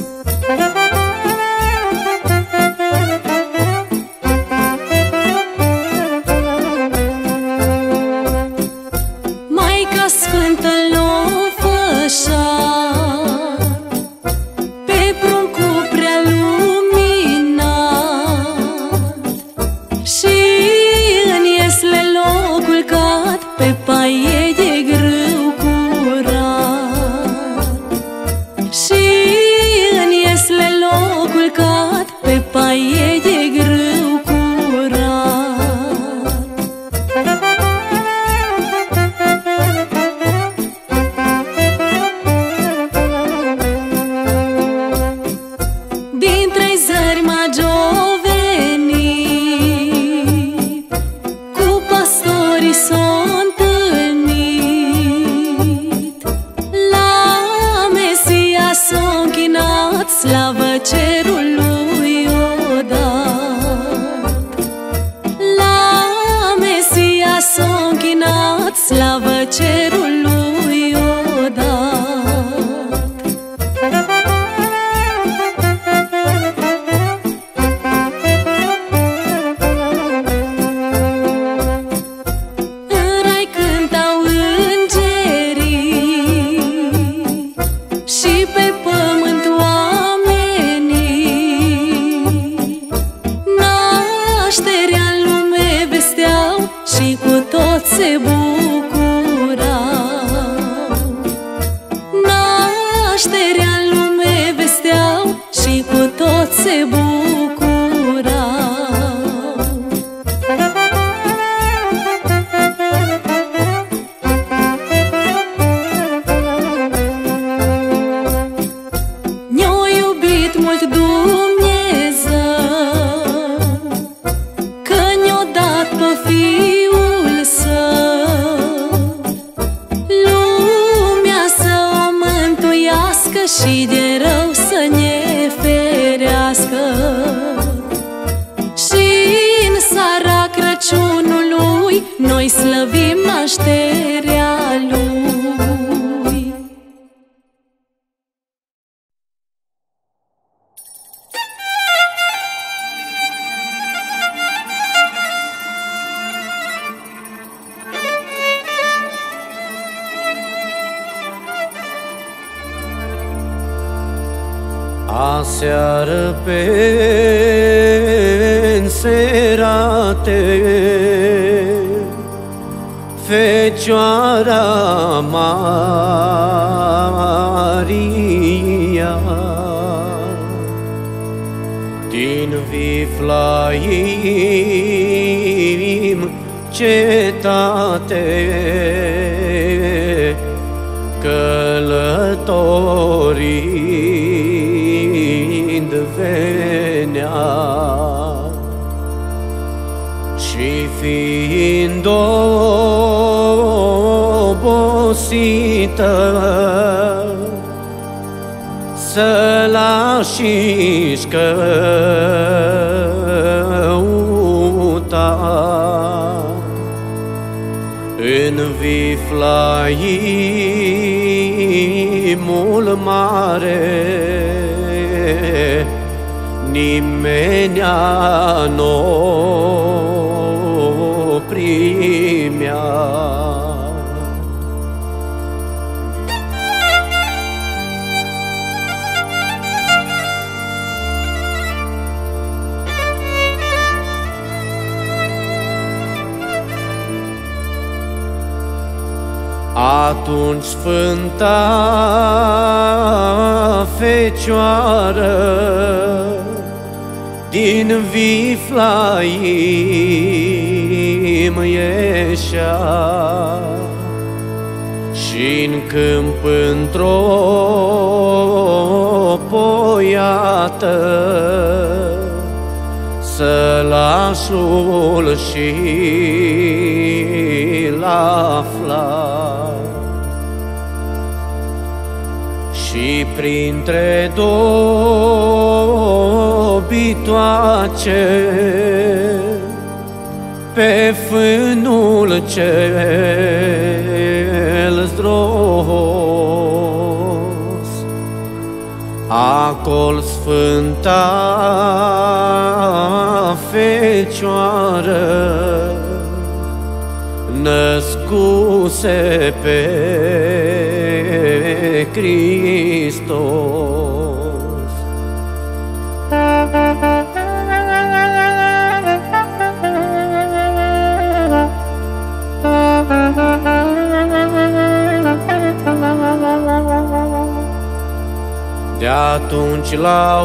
Maica Sfântă-l nofășat, pe pruncul prea luminat, și în iesle locul cat, pe paie de grâu curat. Și în iesle locul cat, pe paie de grâu curat. Din trei zări magi au venit, cu pastorii s-au întâlnit. La Mesia s-au închinat, slavă cerului o dat. La Mesia s-au închinat, slavă cerului o dat. În rai cântau îngerii și pe pământ oamenii. și de rău să ne ferească. Și în seara Crăciunului noi slăvim nașterea Lui.
Aseară pe-nserate Fecioara Maria din Viflaim cetate călătorind venea și fiind obosită să lași-și căuta în Viflaimul mare, nimenea n-o primea. Atunci Sfânta Fecioară din Viflaim ieșea și-n câmp într-o poiată sălașul și-l afla. Și printre dobitoace pe fânul cel zdros, acolo Sfânta Fecioară născuse pe Hristos. De atunci la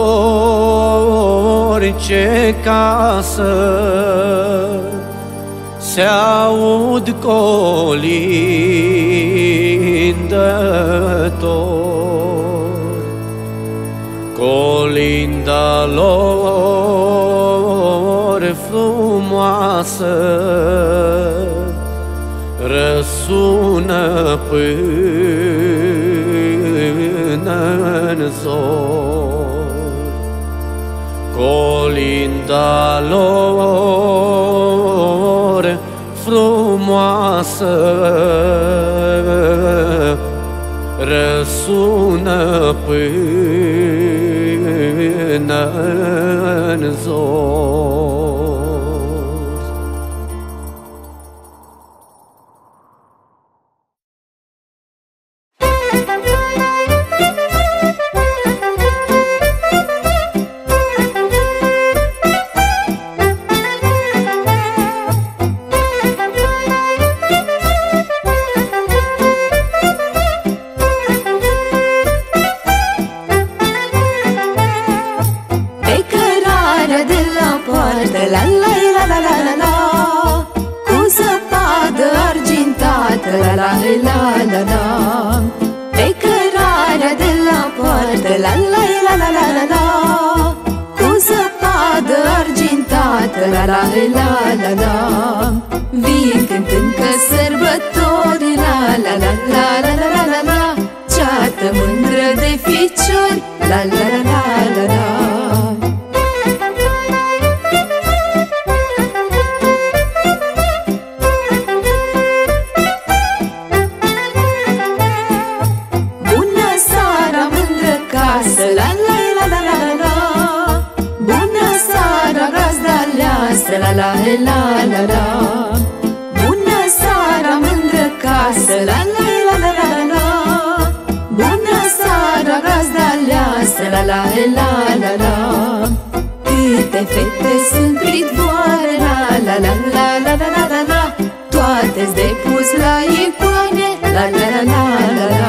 orice casă se aud colindători, colinda lor frumoasă răsună până-n zor. Colinda lor frumoasă răsună până-n zor.
Pe cărarea de la poartă, la la la la la la la, cu zăpadă argintată, la la la la la, vin cântând că sărbători, la la la la la la la la, ceată mândră de fi. piciori, la la la la la la. Bună seara, mândră casă, la la la la la la la. Bună seara, gazda aleasă, la la la la la. Bună seara, mândră casă, la la la la la la. Bună seara, gazda aleasă, la la la la la. Câte fete sunt pridvoare, la la la la la la la la la. Toate-s de pus la icoane, la la la la la la.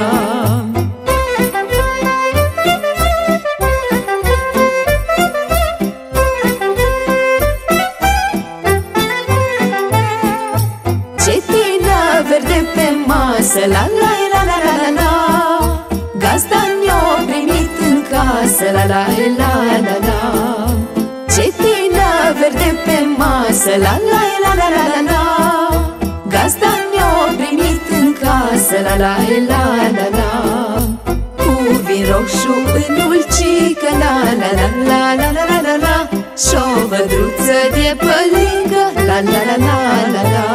La la la la la la la. Gazda ne-o primit în casă, la la la la la. Cetină verde pe masă, la la la la la la la. Gazda ne-o primit în casă, la la la la la. Cu vin roșu în ulcică, la la la la la la la la la. Și-o vădruță de pălincă, la la la la la la.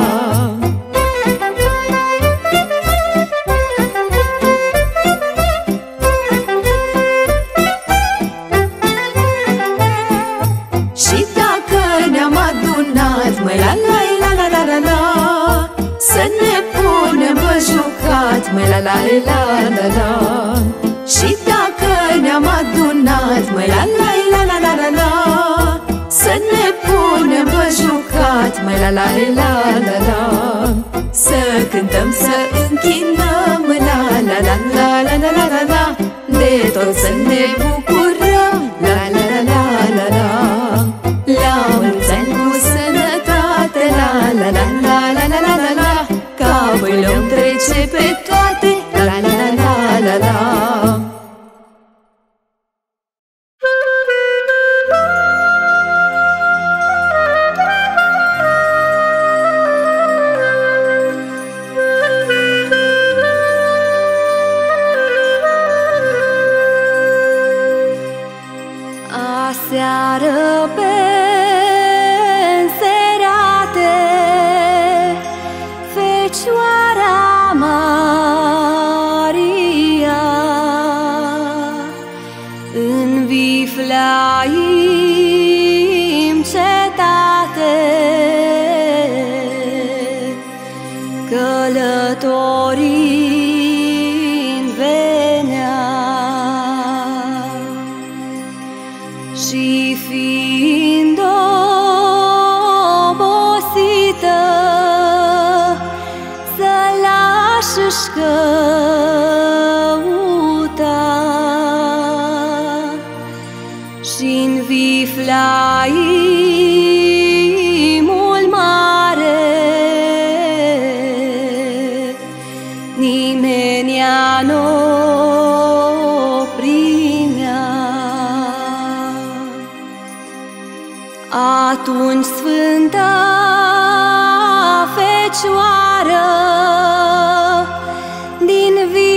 Măi la la la la la la la. Să ne punem bă jucat, măi la la la la la. Și dacă ne-am adunat, măi la la la la la la la. Să ne punem bă jucat, măi la la la la la. Să cântăm, să închinăm, la la la la la la la la la. De tot să ne bucurăm, la la la la la la. La mulți ani cu sănătate, la la la la la la la la la. Ca voi le-om trece pe toate, la la la la la la.
Aseară pe înserate, Fecioara Maria în Vifleaim cetate, călătorind venea. Și fiind obosită, să lași-și căuta. Și-n Vifleaimul mare, nimeni-a n-o primea. Atunci Sfânta Fecioară din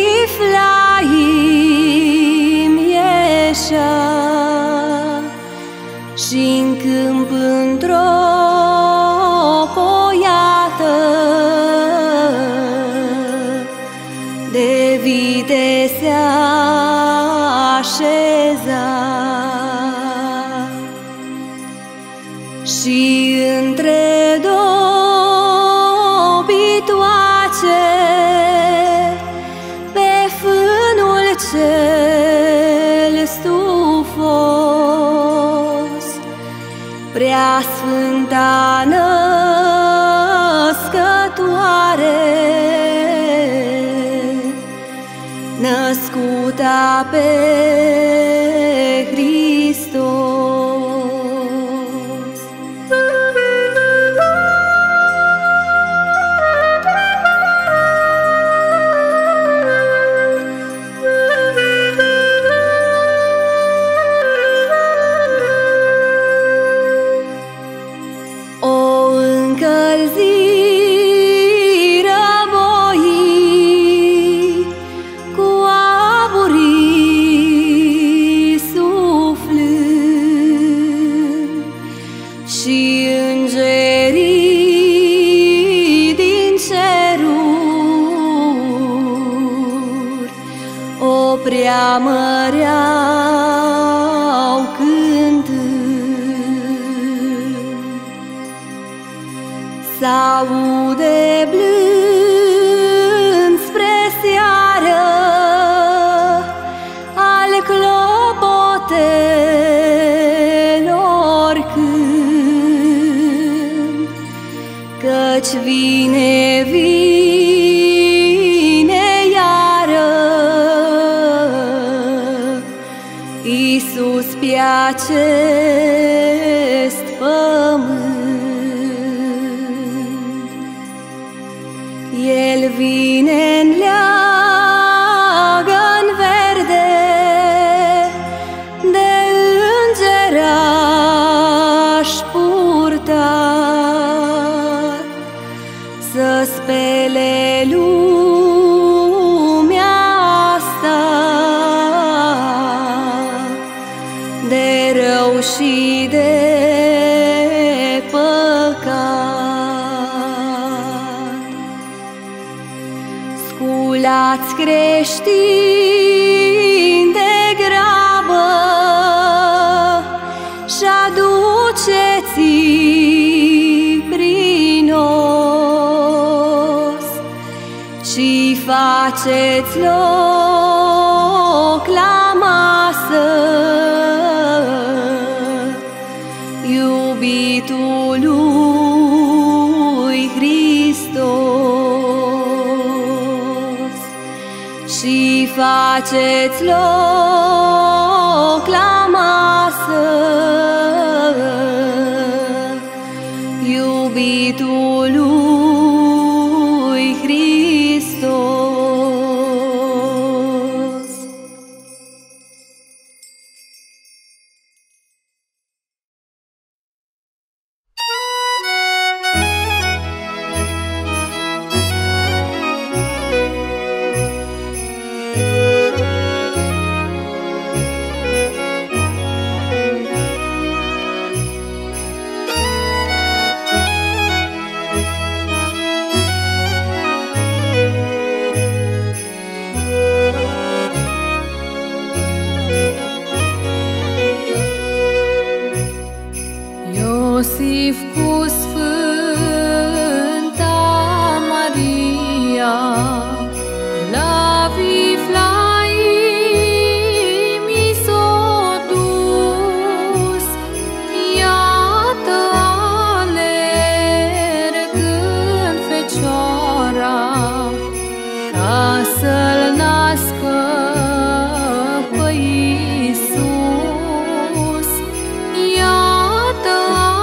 Vifleaim ieșea și-n câmp într-o poiată de vite se așeza. Și între două bitoace, pe fânul cel stufos, Preasfânta Născătoare, născuta pe Hristos.
Cu aburii
S-aude blând spre seară al clopotelor cânt, căci vine, vine iară Iisus pe acest pământ. El vine în leagăn verde de îngeraș purtat, să spele lumea asta de rău și de Sculați creștini de grabă și aduceți prin os și faceți loc la masă iubitului Hristos, și faceți loc la masă iubitului Hristos.
Iosif cu Sfânta Maria la Viflaim i s-o dus. Iată alergând Fecioara ca să-L nască pe Iisus. Iată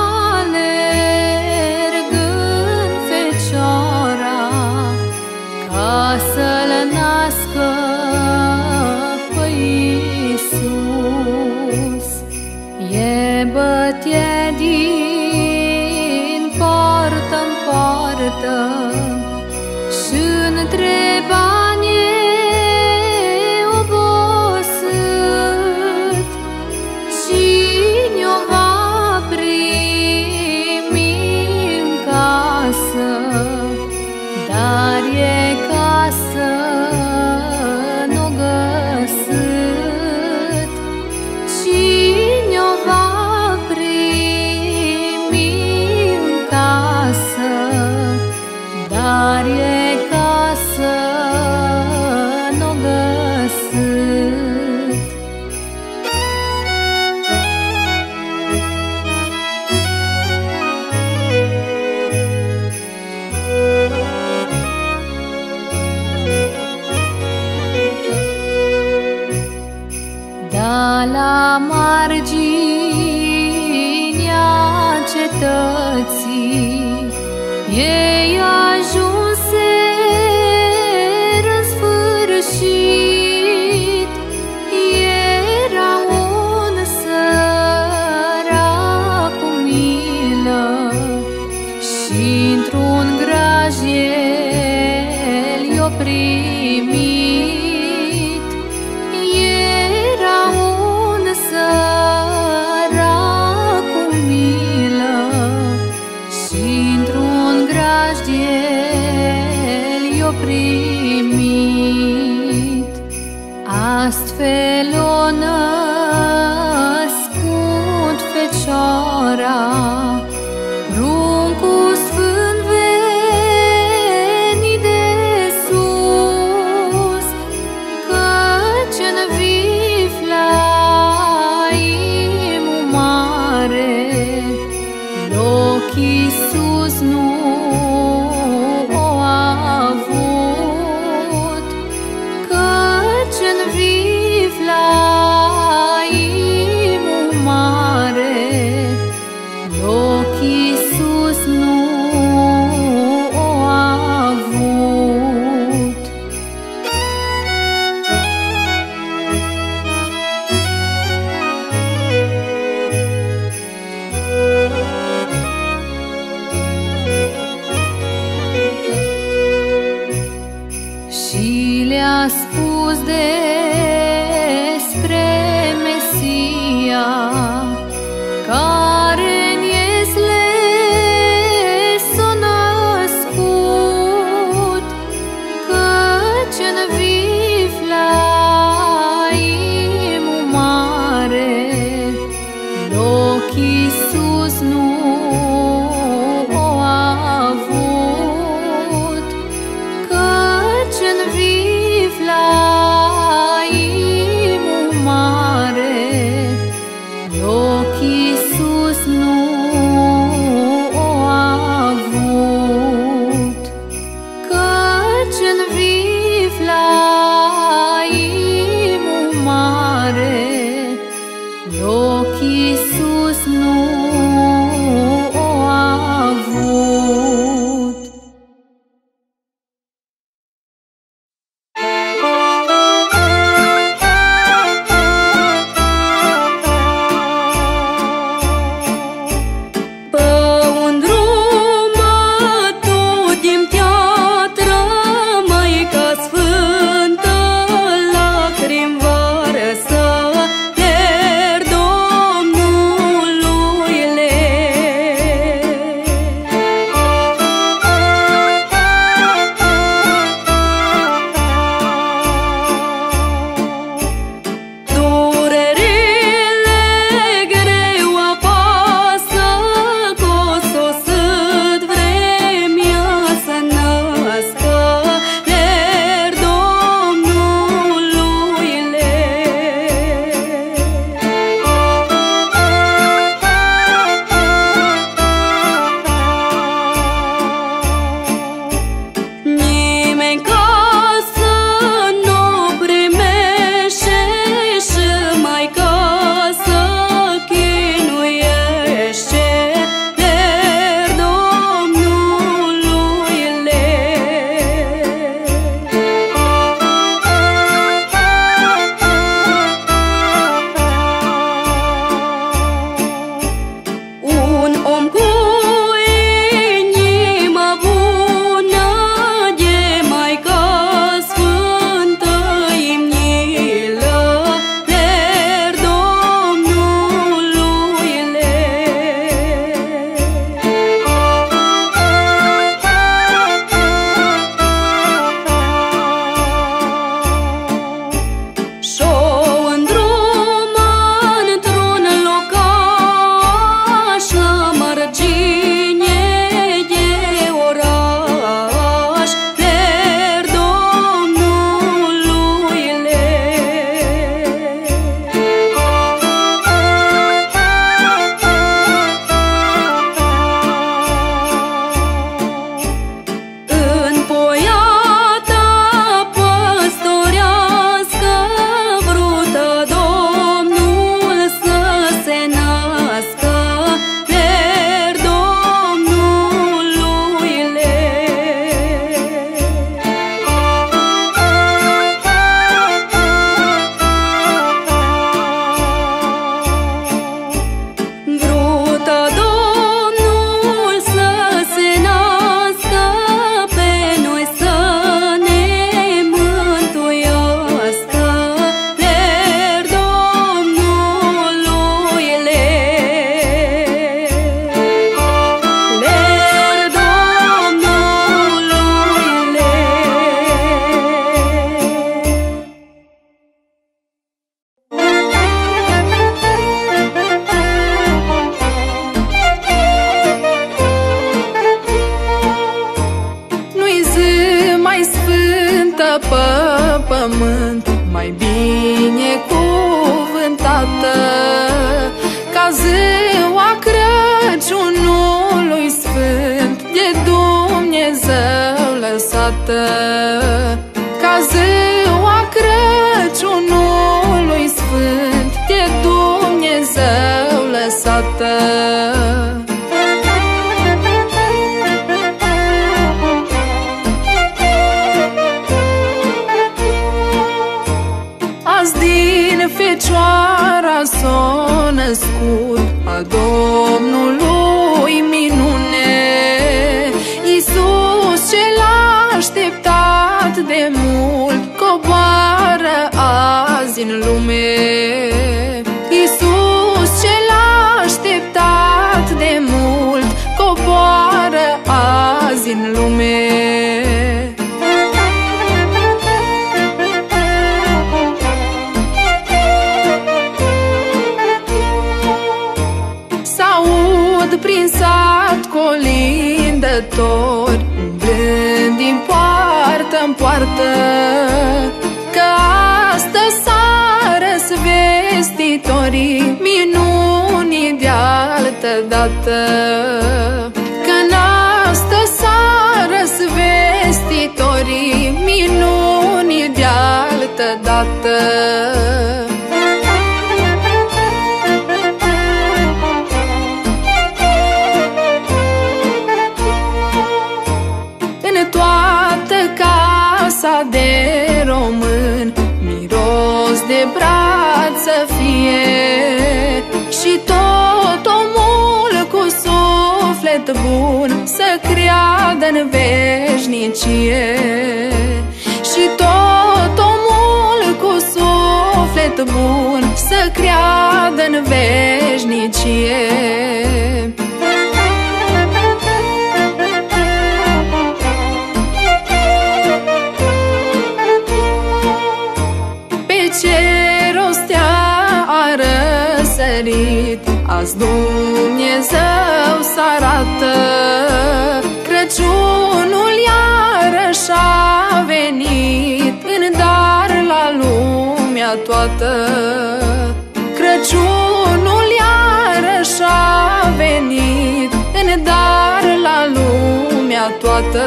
alergând Fecioara ca să-L nască pe Iisus. E bătie din poartă-n poartă și întreba obosit cine-o va primi în casă, dar e casă n-o găsit. Cine-o va primi în casă, dar e casă n-o găsit. Da la marginea cetății ei ajunseră în sfârșit. Era un sărac cu milă și într-un graj el i-o primit. Era un sărac cu milă și într-un graj el
Iisus nu o a avut, căci în viv la imul mare, loc Iisus nu o a avut. Și le-a spus despre Mesia, care-n Iesle s-a născut, căci în viv la imul mare, loc Iisus nu o a avut, căci în viv la imul mare, loc Iisus nu o a avut, căci în viv la imul mare, loc Iisus nu o a avut. Pe un drum bătut din piatră, Măica Sfântă lacrimi va răsă, iar Domnul
ca ziua Crăciunului sfânt de Dumnezeu lăsată. Azi din Fecioara s-a născut a Domnului minune, Iisus cel așteptat de mult coboară azi în lume. Iisus cel așteptat de mult coboară azi în lume. Prin sat colindători, umblând din poartă-n poartă, că astăzi s-a răsvestitorii minunii de-altă dată. Că-n astăzi s-a răsvestitorii minunii de-altă dată. Casa de român miros de brad să fie, și tot omul cu suflet bun să creadă-n veșnicie. Și tot omul cu suflet bun să creadă-n veșnicie. Azi Dumnezeu s-arată, Crăciunul iarăși a venit în dar la lumea toată. Crăciunul iarăși a venit în dar la lumea toată.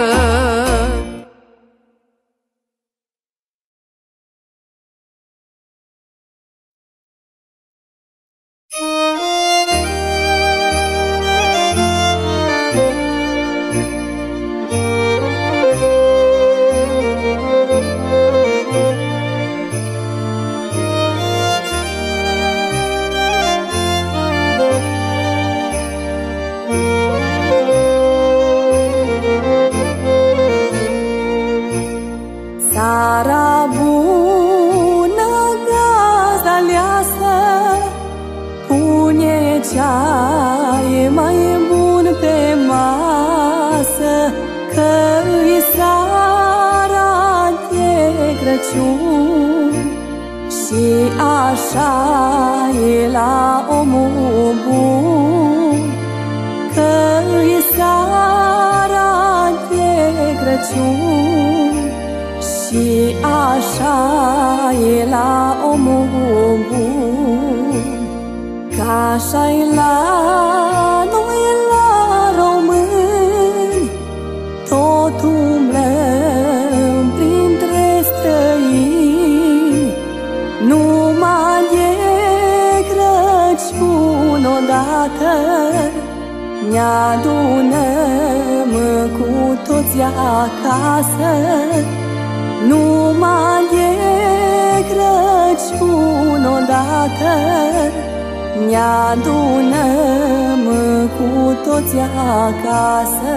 Ce-ai mai bun pe masă, că-i seara de Crăciun, și așa e la omul bun. Că-i seara de Crăciun, și așa e la omul bun. Ca așa-i la noi la români, tot umblăm printre străini. Numai e Crăciun odată, ne adunăm cu toți acasă. Numai e Crăciun odată, ne adunăm cu toți acasă.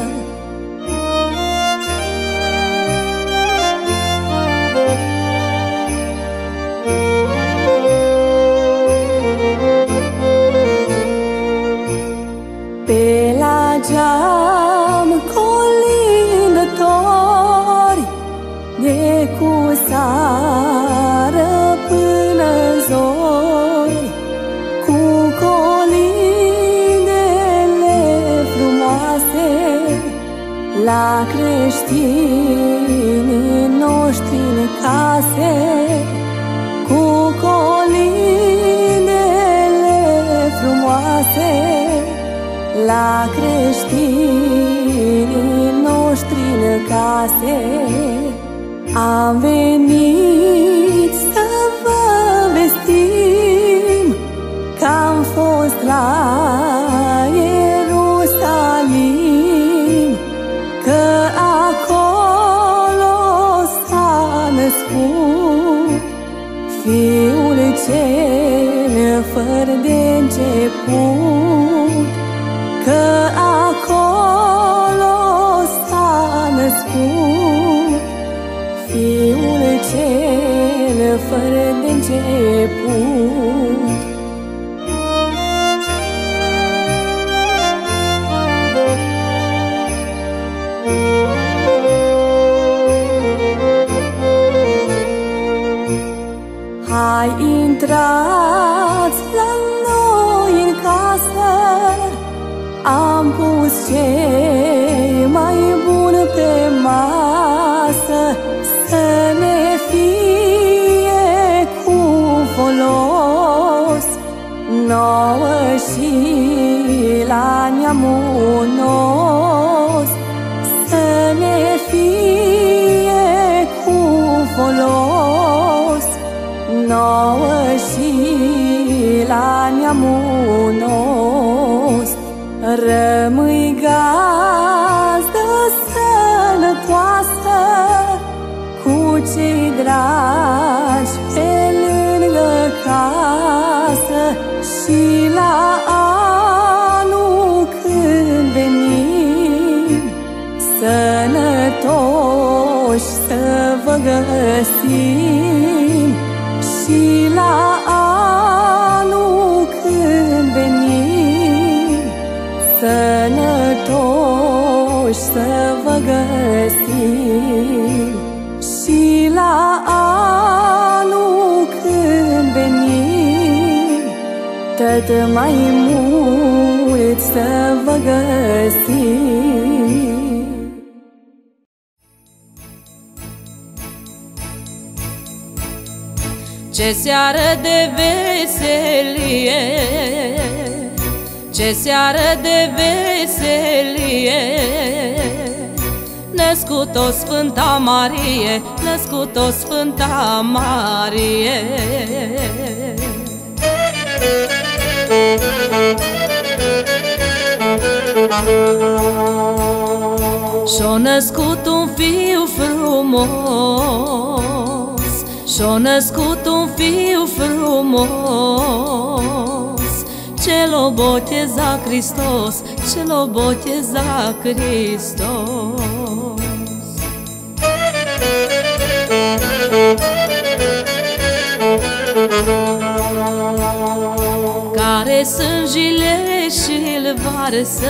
Pe la geam colindători, de cu seară până zori, cu colindele frumoase, la creștinii noștri în case. Cu colindele frumoase, la creștinii noștri în case. Am venit să vă vestim că am fost la Ierusalim, că acolo s-a născut Fiul cel fără de început, că acolo s-a născut Fiul cel fără de început. Hai, intrați la noi în casă, am pus cei mai buni pe masă, să ne fie cu folos nouă și la neamul nostru, să ne fie cu folos nouă și la neamul nostru. Rămâi gazdă sănătoasă cu cei dragi pe lângă casă, și la anul când venim sănătoși să vă găsim, și la anul când venim sănătoși să vă găsim, și la anul când venim tot mai mult să vă găsim.
Ce seară de veselie, ce seară de veselie, născut-o Sfânta Marie, născut-o Sfânta Marie. Și-o născut un fiu frumos, și-o născut un fiu frumos, ce-l-o boteza Hristos, ce-l-o boteza Hristos. Care sângile și-l varsă,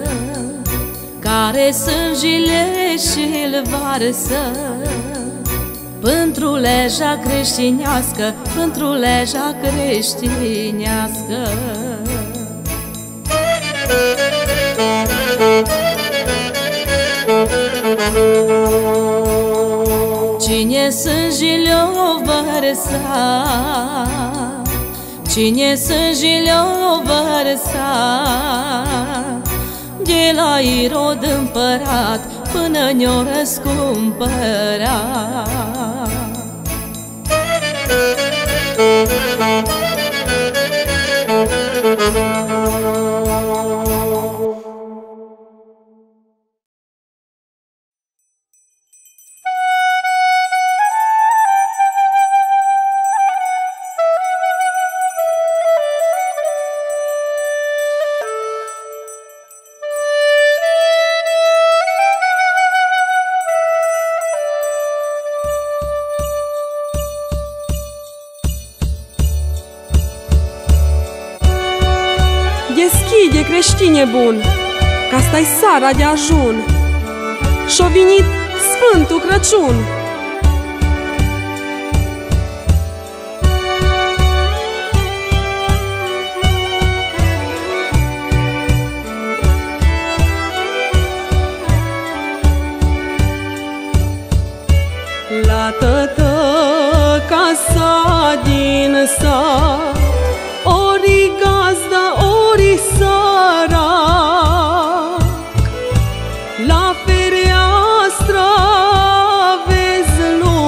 care sângile și-l varsă, pentru legea creștinească, pentru legea creștinească. Cine sângile-o vărsa, cine sângile-o vărsa, de la Irod împărat până ne-o răscumpărat.
Deschide, creștine bun, că asta-i seara de ajun și-o venit Sfântul Crăciun. La tătă casa din sat, ori gazda, ori sărac, la fereastră vezi lumea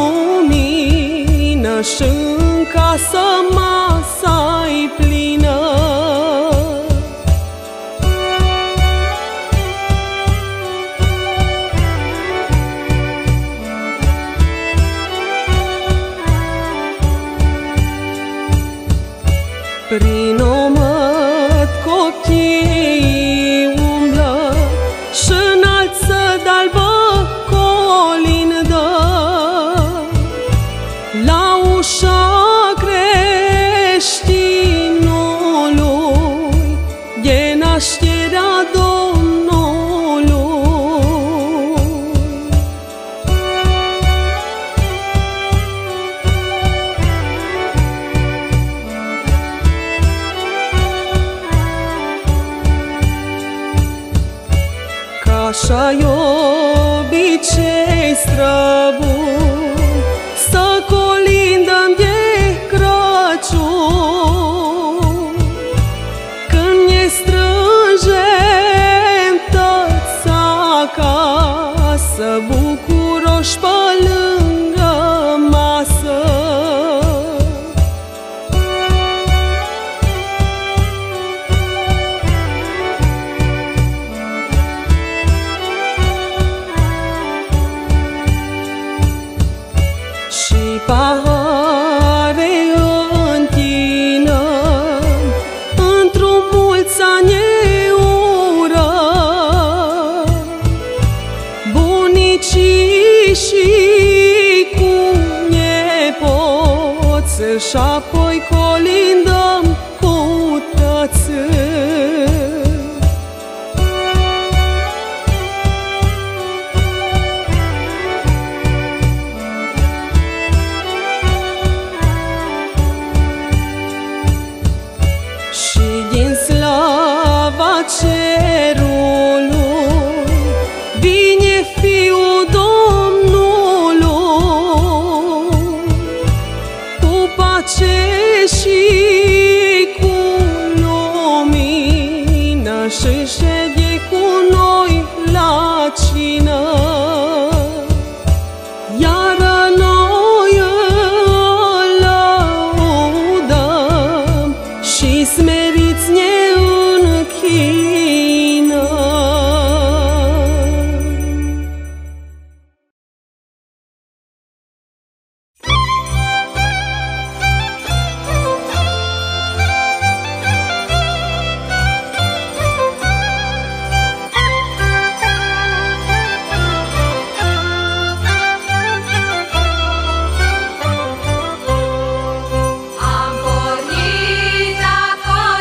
Prin omăt copiii umblă și înalță de-albă colindă. La ușa creștinului e nașterea Domnului. Așa-i obicei străbun să colindăm de Crăciun, când ne strângem toți acasă, bucuroși pe lângă masă. Pahare întinăm într-un mulți ani ură, bunicii și cu nepoți și apoi colindăm cu tăți. Cerului vine Fiul Domnului, cu pace și cu lumină, și șede cu noi la cină. Iar noi îl lăudăm și smeriți ne închinăm.
Am pornit acolo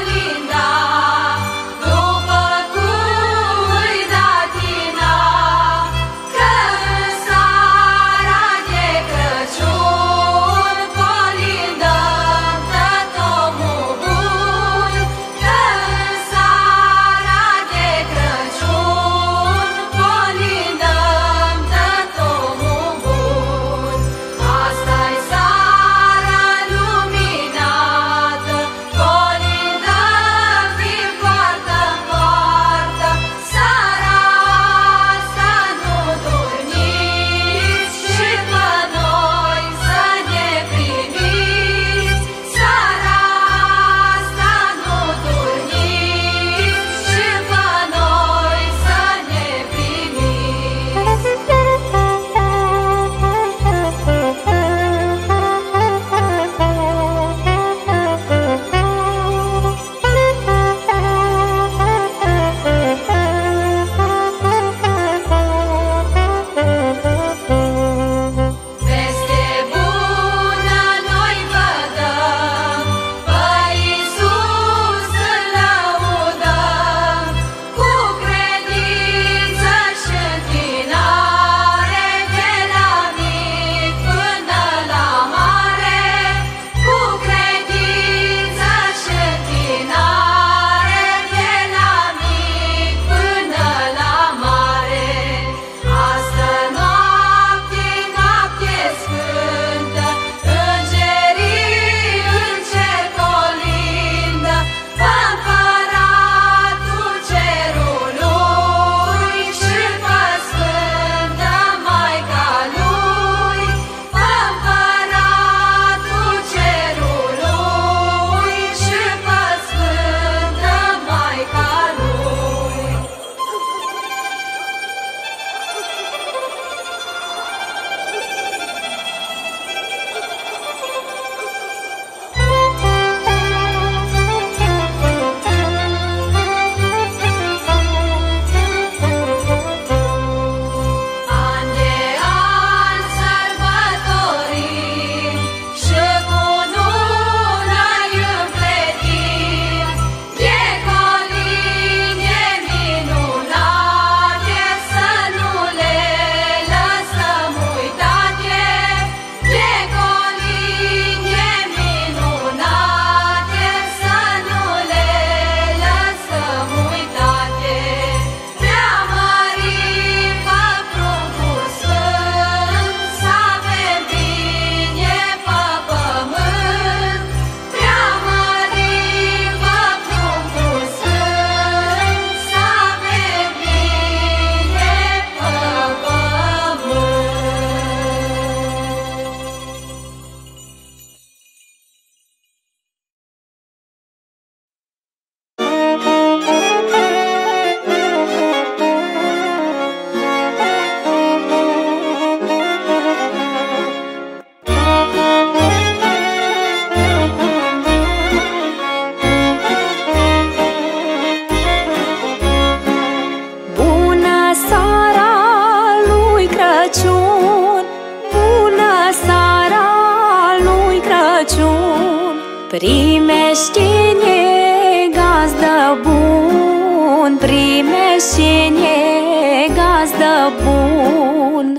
Primește-ne, gazdă bun, primește-ne, gazdă bun.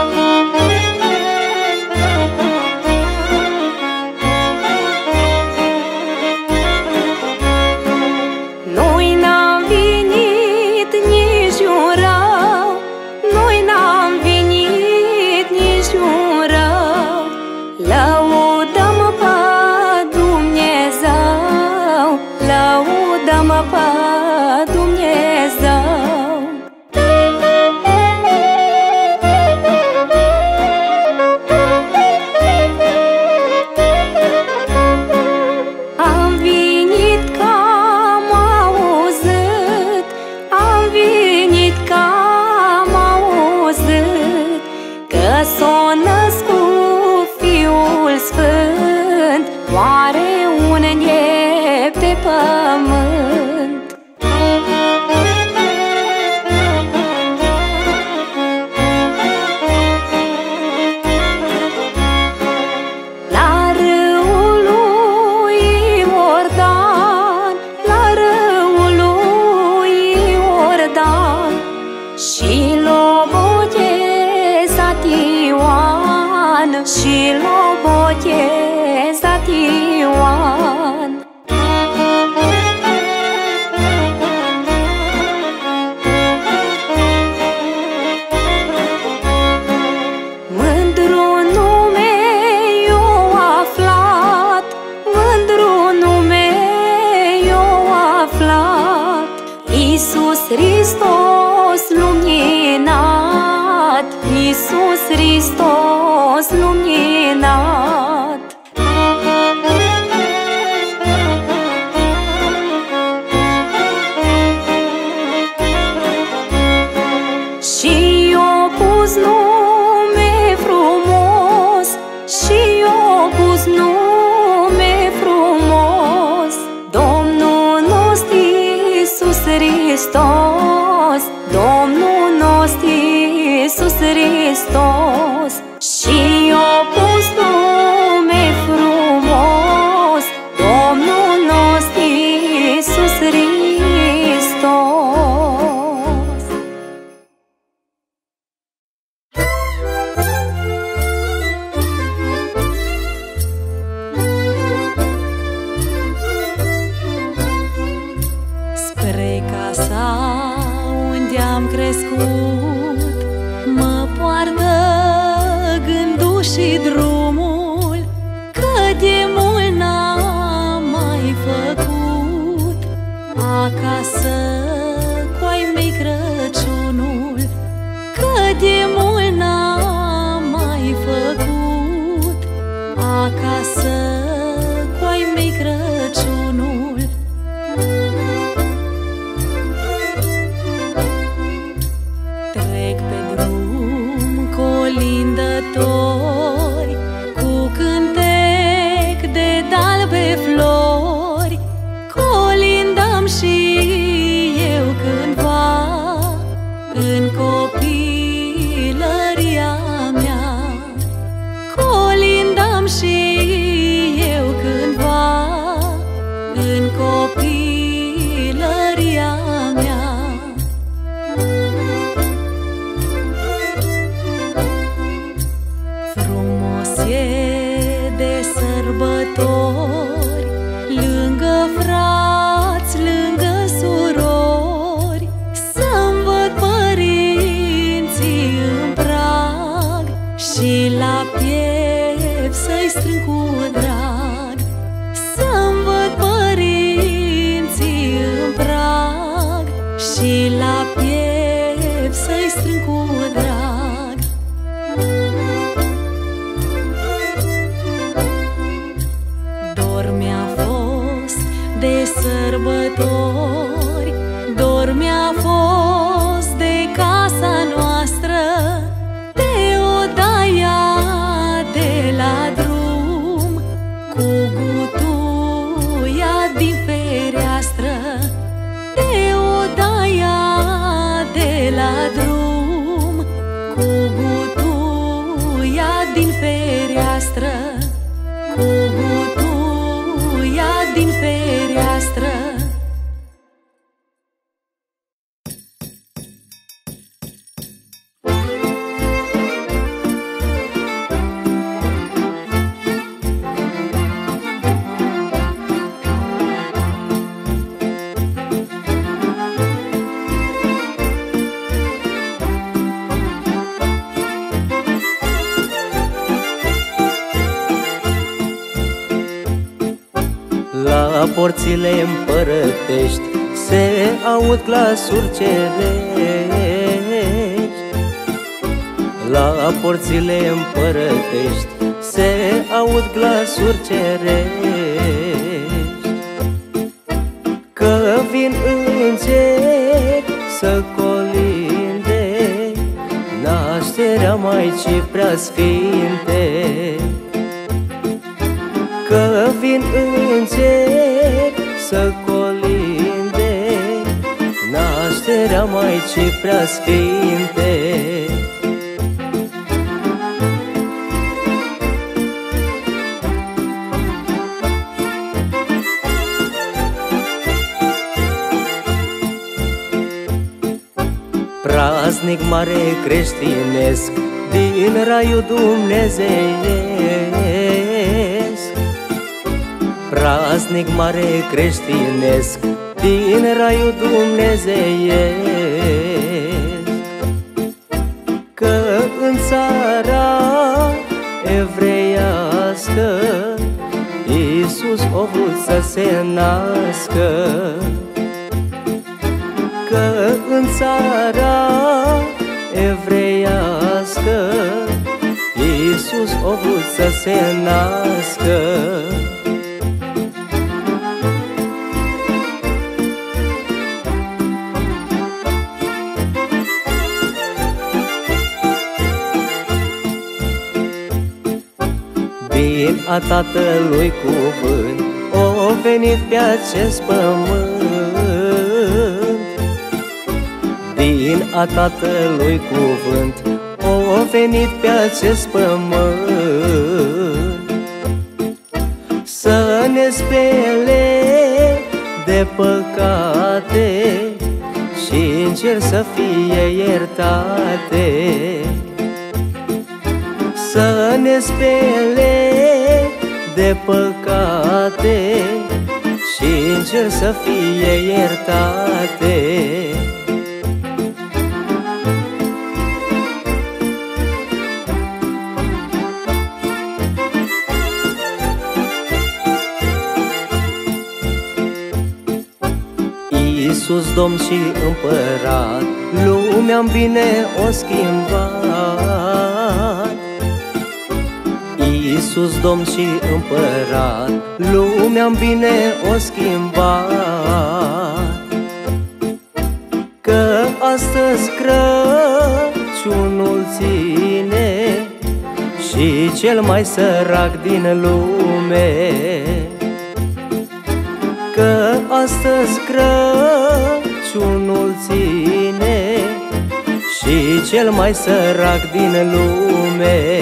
Noi n-am venit nici un rău, noi n-am venit nici un rău. Lăudăm pe Dumnezeu, lăudăm pe Dumnezeu. Am venit că am auzit, am venit că am auzit că s-a născut Fiul Sfânt, oare unde pe pământ. La râul lui Iordan, la râul lui Iordan, și l-a botezat Ioan, și l-a botezat Ioan. Mândru nume eu aflat, mândru nume eu aflat, Iisus Hristos luminat, Iisus Hristos luminat. Și eu pus nume frumos, și eu pus nume frumos, Domnul nostru Iisus Hristos, Domnul nostru Iisus Hristos. Și eu pus nume frumos, Domnul nostru Iisus Hristos.
Spre casa unde am crescut mă poartă gândul și drumul, că de mult n-am mai făcut acasă cu-ai mei Crăciunul, că de mult n-am mai făcut acasă cu-ai mei Crăciunul. Trec pe drum colindători cu cântec de dalbe flori, colindam și eu cândva în copilăria mea, colindam și eu cândva în copilăria mea. Frumos e de sărbători, lângă frați, lângă surori, să-mi văd părinții în prag și la piept să-i strâng cu drag. Să-mi văd părinții în prag și la piept să-i strâng cu drag. Dor mi-a fost de sărbători, dor mi-a fost de casa noastră, de odaia de la drum, cu gutuia din fereastră, de odaia de la drum, cu gutuia din fereastră, cu gutuia
porțile împărătești se aud glasuri cerești. La porțile împărătești se aud glasuri cerești, că vin îngeri să colinde nașterea Maicii Preasfinte. Că vin îngeri să colinde nașterea Maicii Preasfinte. Praznic mare creștinesc din raiul dumnezeiesc, praznic mare creștinesc din raiul dumnezeiesc, că în țara evreiască Iisus a vrut să se nască, că în țara evreiască Iisus a vrut să se nască. Din a Tatălui cuvânt o venit pe acest pământ, din a Tatălui cuvânt o venit pe acest pământ, să ne spele de păcate și în cer să fie iertate, să ne spele de păcate și în cer să fie iertate. Iisus Domn și Împărat, lumea-n bine o schimbat. Iisus Domn și Împărat, lumea-n bine o schimbat, că astăzi Crăciunul ține și cel mai sărac din lume, că astăzi Crăciunul ține și cel mai sărac din lume.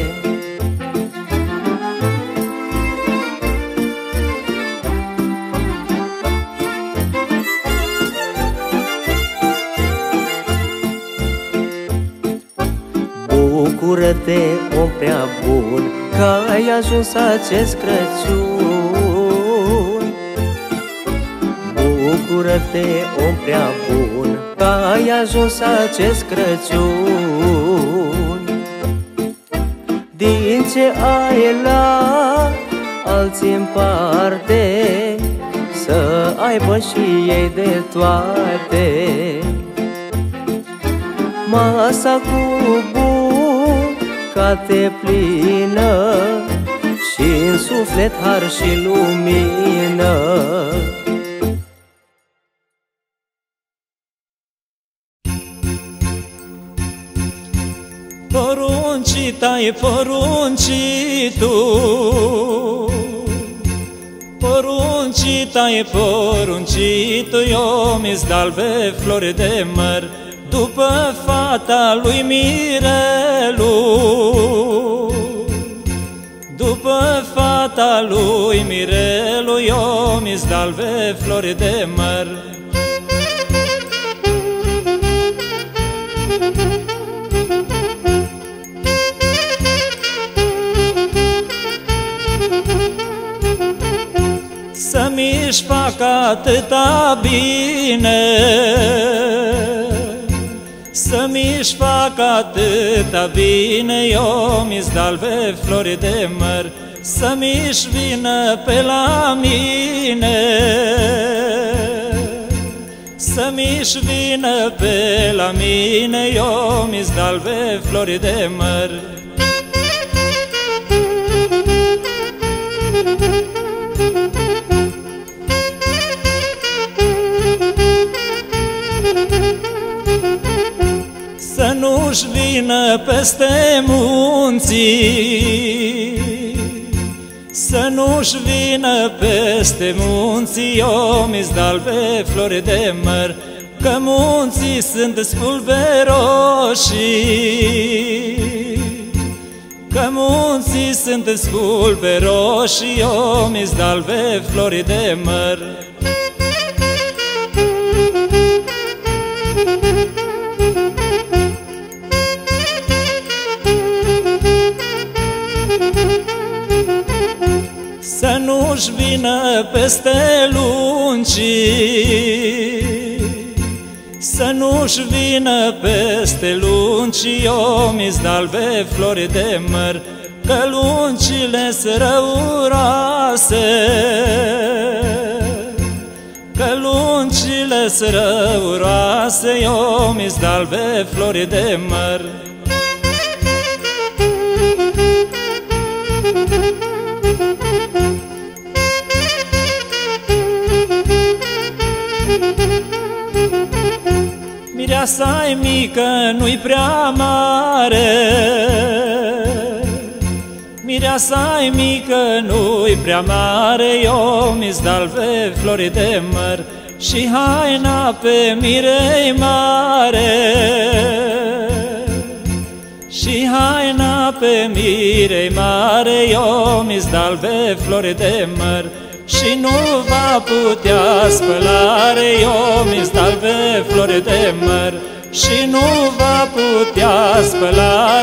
Bucură-te, om prea bun, că ai ajuns acest Crăciun. Bucură-te, om prea bun, că ai ajuns acest Crăciun. Din ce ai la alții în parte, să aibă și ei de toate. Masa cu bucate plină și în suflet har și lumină.
Poruncit ai poruncit tu, poruncit ai poruncit tu, eu mi-s dalbe flori de măr după fata lui Mirelu. După fata lui Mirelu, eu mi-s dalbe flori de măr. Să-mi-și fac atâta bine, să-mi-și fac atâta bine, eu mi-s dalbe flori de măr să mi-și vină pe la mine, să mi-și vină pe la mine, eu mi-s dalve flori de măr. Să nu-și vină peste munții, să nu-și vină peste munții, eu mi-s dalve flori de măr, că munții sunt spulberoși, că munții sunt spulberoși, eu mi-s dalve flori de măr. Să nu-și vină peste luncii, să nu-și vină peste luncii, eu mi-s dalve flori de măr, că luncile-s răuroase, că luncile-s răuroase, eu mi-s dalve flori de măr. Mireasa-i mică, nu-i prea mare, mireasa-i mică, nu-i prea mare, eu mi-s dalve flori de măr, și haina pe mirei mare, și haina pe mirei mare, eu mi-s dalve flori de măr, și nu va putea spălare, eu mi-s dalve flori de măr, și nu va putea spălare.